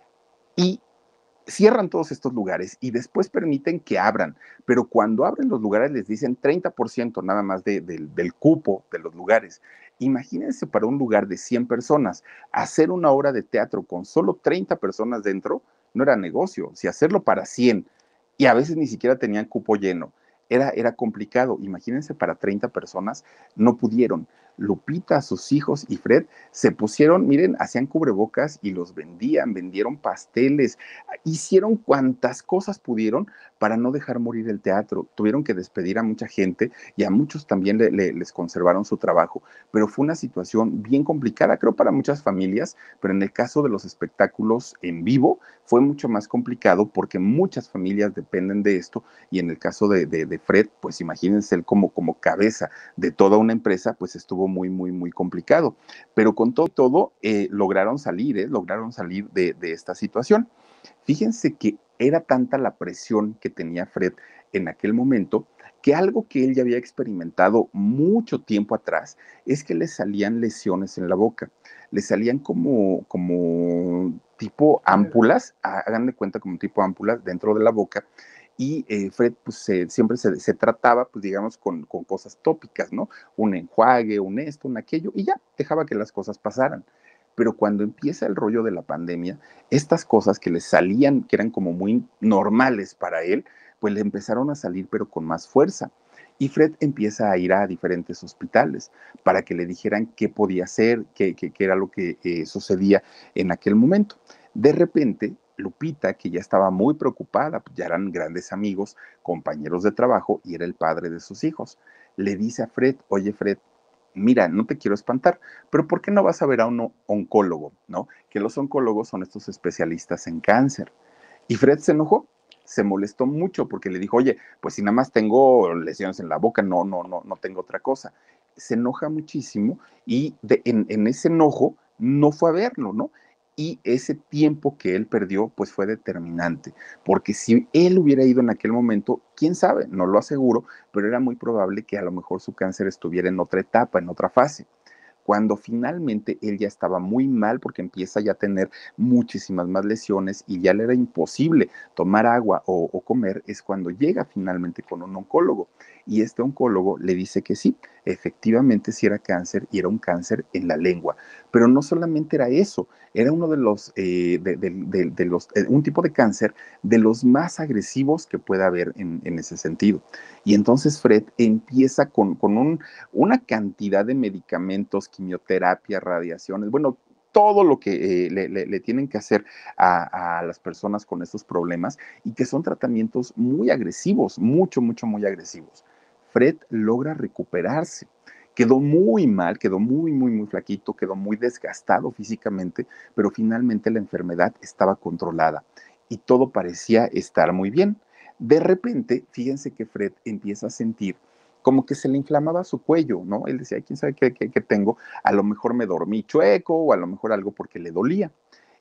y cierran todos estos lugares y después permiten que abran, pero cuando abren los lugares les dicen treinta por ciento nada más de, de, del cupo de los lugares. Imagínense para un lugar de cien personas, hacer una obra de teatro con solo treinta personas dentro, no era negocio, si hacerlo para cien y a veces ni siquiera tenían cupo lleno, era, era complicado. Imagínense para treinta personas, no pudieron. Lupita, sus hijos y Fred se pusieron, miren, hacían cubrebocas y los vendían, vendieron pasteles, hicieron cuantas cosas pudieron para no dejar morir el teatro. Tuvieron que despedir a mucha gente y a muchos también le, le, les conservaron su trabajo, pero fue una situación bien complicada, creo, para muchas familias, pero en el caso de los espectáculos en vivo fue mucho más complicado porque muchas familias dependen de esto y en el caso de, de, de Fred, pues imagínense él como, como cabeza de toda una empresa, pues estuvo muy, muy, muy complicado. Pero con todo, todo eh, lograron salir, eh, lograron salir de, de esta situación. Fíjense que era tanta la presión que tenía Fred en aquel momento que algo que él ya había experimentado mucho tiempo atrás es que le salían lesiones en la boca, le salían como, como tipo ámpulas, hagan de cuenta como tipo ámpulas dentro de la boca y eh, Fred pues se, siempre se, se, trataba pues digamos con, con cosas tópicas, ¿no? Un enjuague, un esto, un aquello y ya dejaba que las cosas pasaran. Pero cuando empieza el rollo de la pandemia, estas cosas que le salían, que eran como muy normales para él, pues le empezaron a salir, pero con más fuerza. Y Fred empieza a ir a diferentes hospitales para que le dijeran qué podía hacer, qué, qué, qué era lo que eh, sucedía en aquel momento. De repente, Lupita, que ya estaba muy preocupada, ya eran grandes amigos, compañeros de trabajo y era el padre de sus hijos, le dice a Fred, oye Fred, mira, no te quiero espantar, pero ¿por qué no vas a ver a un oncólogo, no? Que los oncólogos son estos especialistas en cáncer. Y Fred se enojó, se molestó mucho porque le dijo, oye, pues si nada más tengo lesiones en la boca, no, no, no, no tengo otra cosa. Se enoja muchísimo y de, en, en ese enojo no fue a verlo, ¿no? Y ese tiempo que él perdió, pues fue determinante, porque si él hubiera ido en aquel momento, quién sabe, no lo aseguro, pero era muy probable que a lo mejor su cáncer estuviera en otra etapa, en otra fase. Cuando finalmente él ya estaba muy mal porque empieza ya a tener muchísimas más lesiones y ya le era imposible tomar agua o, o comer, es cuando llega finalmente con un oncólogo. Y este oncólogo le dice que sí, efectivamente sí era cáncer y era un cáncer en la lengua. Pero no solamente era eso, era uno de los, eh, de, de, de, de los eh, un tipo de cáncer de los más agresivos que pueda haber en, en ese sentido. Y entonces Fred empieza con, con un, una cantidad de medicamentos, quimioterapia, radiaciones, bueno, todo lo que eh, le, le, le, tienen que hacer a, a, las personas con estos problemas y que son tratamientos muy agresivos, mucho, mucho, muy agresivos. Fred logra recuperarse. Quedó muy mal, quedó muy, muy, muy flaquito, quedó muy desgastado físicamente, pero finalmente la enfermedad estaba controlada y todo parecía estar muy bien. De repente, fíjense que Fred empieza a sentir como que se le inflamaba su cuello, ¿no? Él decía, ¿quién sabe qué, qué, qué tengo? A lo mejor me dormí chueco o a lo mejor algo porque le dolía.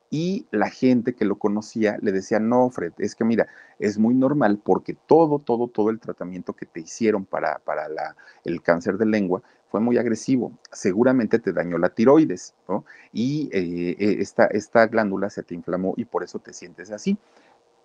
Y la gente que lo conocía le decía, no, Fred, es que mira, es muy normal porque todo, todo, todo el tratamiento que te hicieron para, para la, el cáncer de lengua fue muy agresivo. Seguramente te dañó la tiroides, ¿no? Y eh, esta, esta glándula se te inflamó y por eso te sientes así.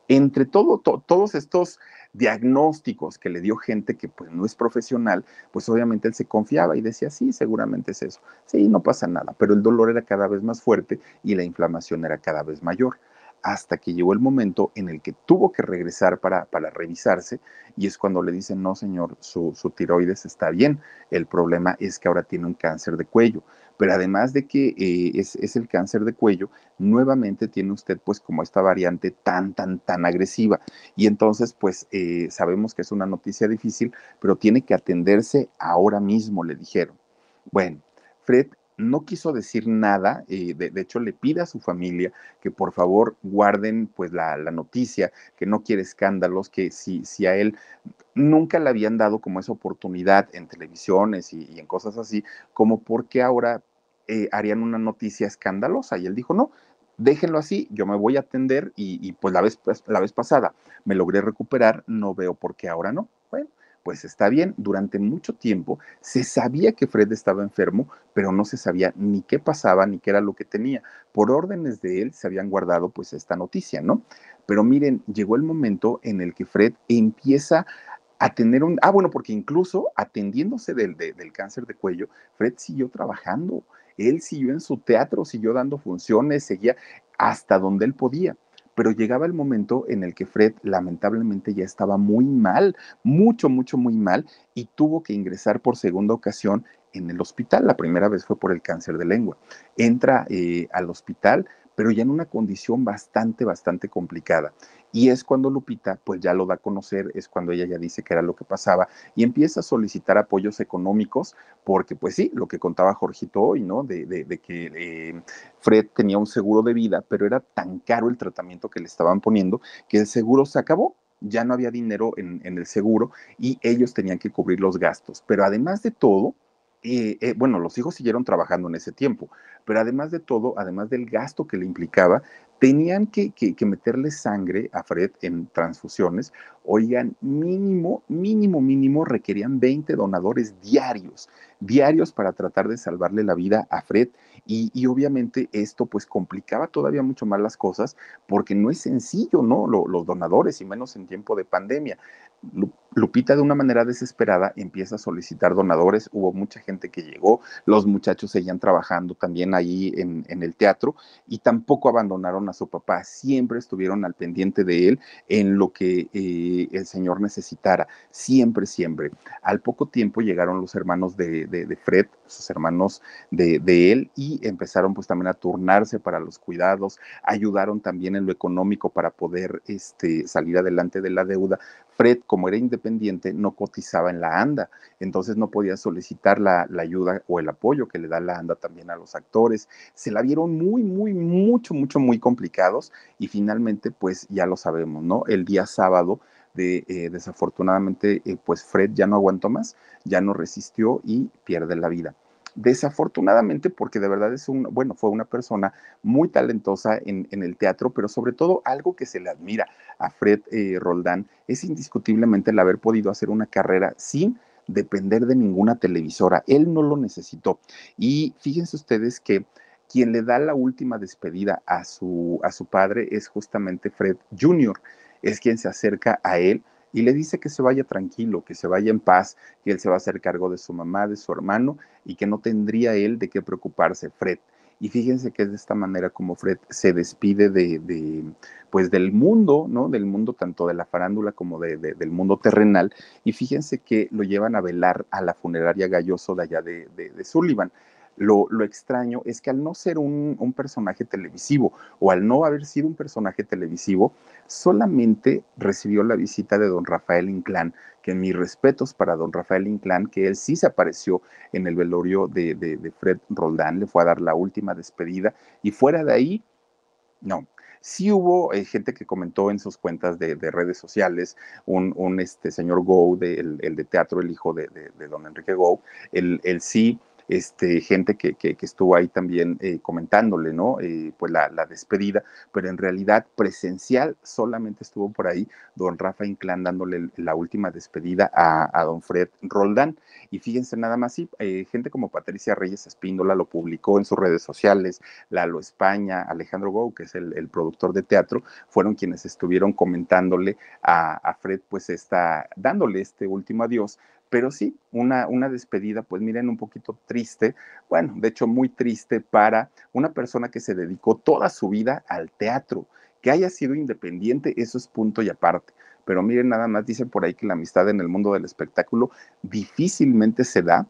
entre todo, to, todos estos diagnósticos que le dio gente que pues no es profesional, pues obviamente él se confiaba y decía, sí, seguramente es eso, sí, no pasa nada, pero el dolor era cada vez más fuerte y la inflamación era cada vez mayor, hasta que llegó el momento en el que tuvo que regresar para, para revisarse y es cuando le dicen, no señor, su, su tiroides está bien, el problema es que ahora tiene un cáncer de cuello, pero además de que eh, es, es el cáncer de cuello, nuevamente tiene usted pues como esta variante tan, tan, tan agresiva. Y entonces pues eh, sabemos que es una noticia difícil, pero tiene que atenderse ahora mismo, le dijeron. Bueno, Fred no quiso decir nada, eh, de, de, hecho le pide a su familia que por favor guarden pues la, la noticia, que no quiere escándalos, que si, si a él nunca le habían dado como esa oportunidad en televisiones y, y en cosas así, como porque ahora eh, harían una noticia escandalosa. Y él dijo, no, déjenlo así, yo me voy a atender y, y pues la vez, la vez pasada me logré recuperar, no veo por qué ahora no. Bueno, pues está bien, durante mucho tiempo se sabía que Fred estaba enfermo, pero no se sabía ni qué pasaba ni qué era lo que tenía. Por órdenes de él se habían guardado pues esta noticia, ¿no? Pero miren, llegó el momento en el que Fred empieza a tener un, ah, bueno, porque incluso atendiéndose del, de, del cáncer de cuello, Fred siguió trabajando, él siguió en su teatro, siguió dando funciones, seguía hasta donde él podía. Pero llegaba el momento en el que Fred lamentablemente ya estaba muy mal, mucho, mucho, muy mal, y tuvo que ingresar por segunda ocasión en el hospital. La primera vez fue por el cáncer de lengua. Entra eh, al hospital, pero ya en una condición bastante, bastante complicada. Y es cuando Lupita, pues ya lo da a conocer, es cuando ella ya dice que era lo que pasaba y empieza a solicitar apoyos económicos, porque pues sí, lo que contaba Jorgito hoy, ¿no? De, de, de que eh, Fred tenía un seguro de vida, pero era tan caro el tratamiento que le estaban poniendo que el seguro se acabó. Ya no había dinero en, en el seguro y ellos tenían que cubrir los gastos. Pero además de todo, eh, eh, bueno, los hijos siguieron trabajando en ese tiempo, pero además de todo, además del gasto que le implicaba, tenían que, que, que, meterle sangre a Fred en transfusiones. Oigan, mínimo, mínimo, mínimo requerían veinte donadores diarios, diarios para tratar de salvarle la vida a Fred. Y, y obviamente esto pues complicaba todavía mucho más las cosas porque no es sencillo, ¿no? Lo, los donadores y menos en tiempo de pandemia. Lupita de una manera desesperada empieza a solicitar donadores, hubo mucha gente que llegó, los muchachos seguían trabajando también ahí en, en el teatro y tampoco abandonaron a su papá, siempre estuvieron al pendiente de él en lo que eh, el señor necesitara, siempre, siempre. Al poco tiempo llegaron los hermanos de, de, de Fred, sus hermanos de, de él, y empezaron pues también a turnarse para los cuidados, ayudaron también en lo económico para poder este, salir adelante de la deuda. Fred, como era independiente, no cotizaba en la ANDA, entonces no podía solicitar la, la ayuda o el apoyo que le da la ANDA también a los actores. Se la vieron muy, muy, mucho, mucho, muy complicados y finalmente, pues ya lo sabemos, ¿no? El día sábado, de, eh, desafortunadamente, eh, pues Fred ya no aguantó más, ya no resistió y pierde la vida. Desafortunadamente, porque de verdad es un, bueno, fue una persona muy talentosa en, en el teatro, pero sobre todo algo que se le admira a Fred eh, Roldán es indiscutiblemente el haber podido hacer una carrera sin depender de ninguna televisora. Él no lo necesitó. Y fíjense ustedes que quien le da la última despedida a su, a su padre es justamente Fred junior Es quien se acerca a él y le dice que se vaya tranquilo, que se vaya en paz, que él se va a hacer cargo de su mamá, de su hermano y que no tendría él de qué preocuparse, Fred. Y fíjense que es de esta manera como Fred se despide de, de pues del mundo, ¿no? Del mundo tanto de la farándula como de, de, del mundo terrenal. Y fíjense que lo llevan a velar a la funeraria Galloso de allá de, de, de Sullivan. Lo, lo, extraño es que al no ser un, un, personaje televisivo o al no haber sido un personaje televisivo, solamente recibió la visita de don Rafael Inclán, que mis respetos para don Rafael Inclán, que él sí se apareció en el velorio de, de, de Fred Roldán, le fue a dar la última despedida y fuera de ahí, no. Sí hubo eh, gente que comentó en sus cuentas de, de redes sociales, un, un este, señor Gou, de, el, el, de teatro, el hijo de, de, de don Enrique Gou, él, él sí este, gente que, que, que estuvo ahí también eh, comentándole, ¿no? Eh, pues la, la, despedida, pero en realidad presencial solamente estuvo por ahí don Rafa Inclán dándole la última despedida a, a don Fred Roldán. Y fíjense nada más, sí, eh, gente como Patricia Reyes Espíndola lo publicó en sus redes sociales, Lalo España, Alejandro Gou, que es el, el productor de teatro, fueron quienes estuvieron comentándole a, a Fred, pues está dándole este último adiós, pero sí, una, una despedida, pues miren, un poquito triste, bueno, de hecho muy triste para una persona que se dedicó toda su vida al teatro, que haya sido independiente, eso es punto y aparte. Pero miren, nada más dicen por ahí que la amistad en el mundo del espectáculo difícilmente se da,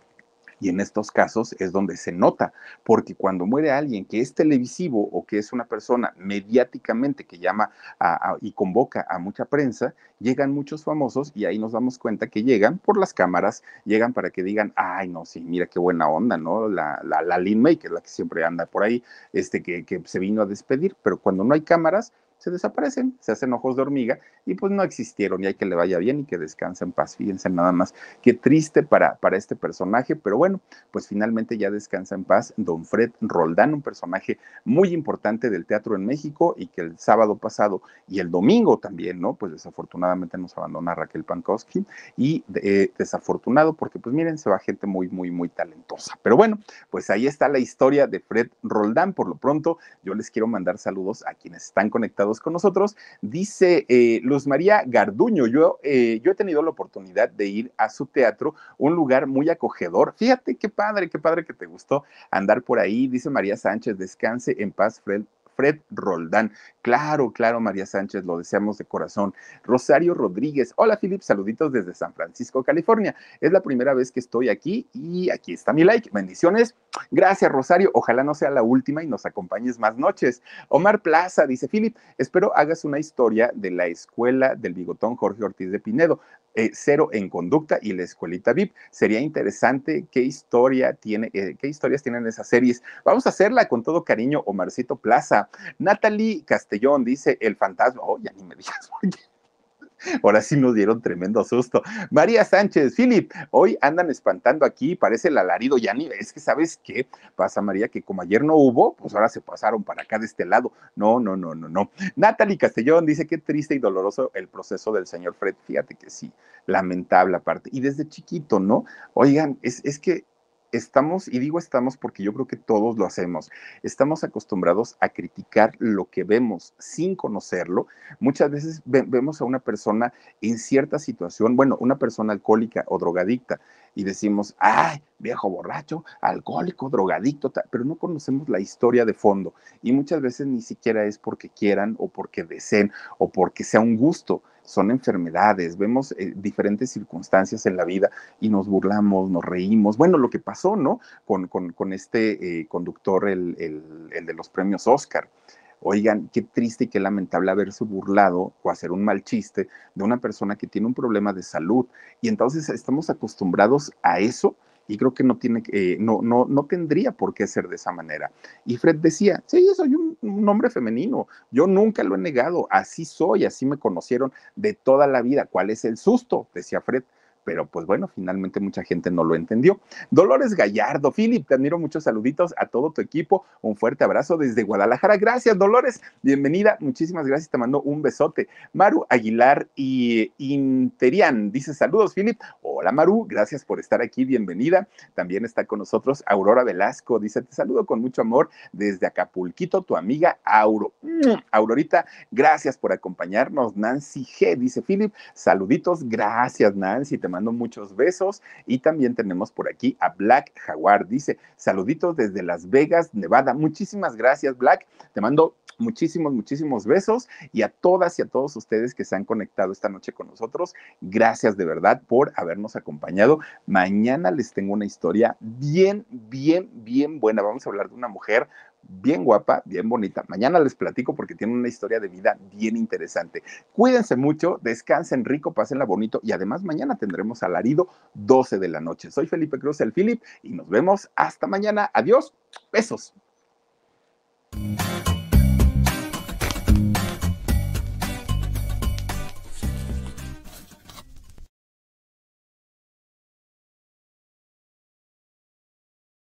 y en estos casos es donde se nota, porque cuando muere alguien que es televisivo o que es una persona mediáticamente que llama a, a, y convoca a mucha prensa, llegan muchos famosos y ahí nos damos cuenta que llegan por las cámaras, llegan para que digan, ay, no, sí, mira qué buena onda, ¿no? La, la, la Lin May, que es la que siempre anda por ahí, este, que, que se vino a despedir, pero cuando no hay cámaras, se desaparecen, se hacen ojos de hormiga y pues no existieron y hay que le vaya bien y que descanse en paz. Fíjense nada más, qué triste para, para este personaje, pero bueno, pues finalmente ya descansa en paz don Fred Roldán, un personaje muy importante del teatro en México y que el sábado pasado y el domingo también, ¿no? Pues desafortunadamente nos abandona Raquel Pankowski y eh, desafortunado porque pues miren, se va gente muy, muy, muy talentosa. Pero bueno, pues ahí está la historia de Fred Roldán. Por lo pronto, yo les quiero mandar saludos a quienes están conectados con nosotros. Dice eh, Luz María Garduño, yo, eh, yo he tenido la oportunidad de ir a su teatro, un lugar muy acogedor. Fíjate qué padre, qué padre que te gustó andar por ahí. Dice María Sánchez, descanse en paz, Fred. Fred Roldán. Claro, claro, María Sánchez, lo deseamos de corazón. Rosario Rodríguez. Hola, Philip, saluditos desde San Francisco, California. Es la primera vez que estoy aquí y aquí está mi like. Bendiciones. Gracias, Rosario. Ojalá no sea la última y nos acompañes más noches. Omar Plaza dice, Philip, espero hagas una historia de la escuela del bigotón Jorge Ortiz de Pinedo. Eh, cero en conducta y la escuelita V I P. Sería interesante qué historia tiene, eh, qué historias tienen esas series. Vamos a hacerla con todo cariño, Omarcito Plaza. Natalie Castellón dice, el fantasma, oh, ya ni me digas, oye. Ahora sí nos dieron tremendo susto. María Sánchez, Philip, hoy andan espantando aquí, parece el alarido, ya ni, es que ¿sabes qué pasa, María? Que como ayer no hubo, pues ahora se pasaron para acá de este lado. No, no, no, no, no. Natalie Castellón dice, qué triste y doloroso el proceso del señor Fred. Fíjate que sí, lamentable aparte. Y desde chiquito, ¿no? Oigan, es, es que estamos, y digo estamos porque yo creo que todos lo hacemos, estamos acostumbrados a criticar lo que vemos sin conocerlo. Muchas veces ve, vemos a una persona en cierta situación, bueno, una persona alcohólica o drogadicta, y decimos, ay, viejo borracho, alcohólico, drogadicto, pero no conocemos la historia de fondo. Y muchas veces ni siquiera es porque quieran o porque deseen o porque sea un gusto. Son enfermedades, vemos eh, diferentes circunstancias en la vida y nos burlamos, nos reímos. Bueno, lo que pasó, ¿no? Con, con, con este eh, conductor, el, el, el de los premios Oscar. Oigan, qué triste y qué lamentable haberse burlado o hacer un mal chiste de una persona que tiene un problema de salud. Y entonces estamos acostumbrados a eso y creo que no, tiene, eh, no, no, no tendría por qué ser de esa manera. Y Fred decía, sí, yo soy un, un hombre femenino, yo nunca lo he negado, así soy, así me conocieron de toda la vida. ¿Cuál es el susto? Decía Fred. Pero pues bueno, finalmente mucha gente no lo entendió. Dolores Gallardo, Philip, te admiro, muchos saluditos a todo tu equipo, un fuerte abrazo desde Guadalajara. Gracias, Dolores, bienvenida, muchísimas gracias, te mando un besote. Maru Aguilar y Interian dice, saludos, Philip. Hola, Maru, gracias por estar aquí, bienvenida. También está con nosotros Aurora Velasco, dice, te saludo con mucho amor desde Acapulquito, tu amiga Auro. Aurorita, gracias por acompañarnos. Nancy G dice, Philip, saluditos, gracias, Nancy, te mando muchos besos. Y también tenemos por aquí a Black Jaguar, dice, saluditos desde Las Vegas, Nevada. Muchísimas gracias, Black, te mando muchísimos, muchísimos besos, y a todas y a todos ustedes que se han conectado esta noche con nosotros, gracias de verdad por habernos acompañado. Mañana les tengo una historia bien, bien, bien buena. Vamos a hablar de una mujer bien guapa, bien bonita. Mañana les platico porque tiene una historia de vida bien interesante. Cuídense mucho, descansen rico, pásenla bonito, y además mañana tendremos alarido doce de la noche. Soy Felipe Cruz, el Philip, y nos vemos hasta mañana. Adiós, besos.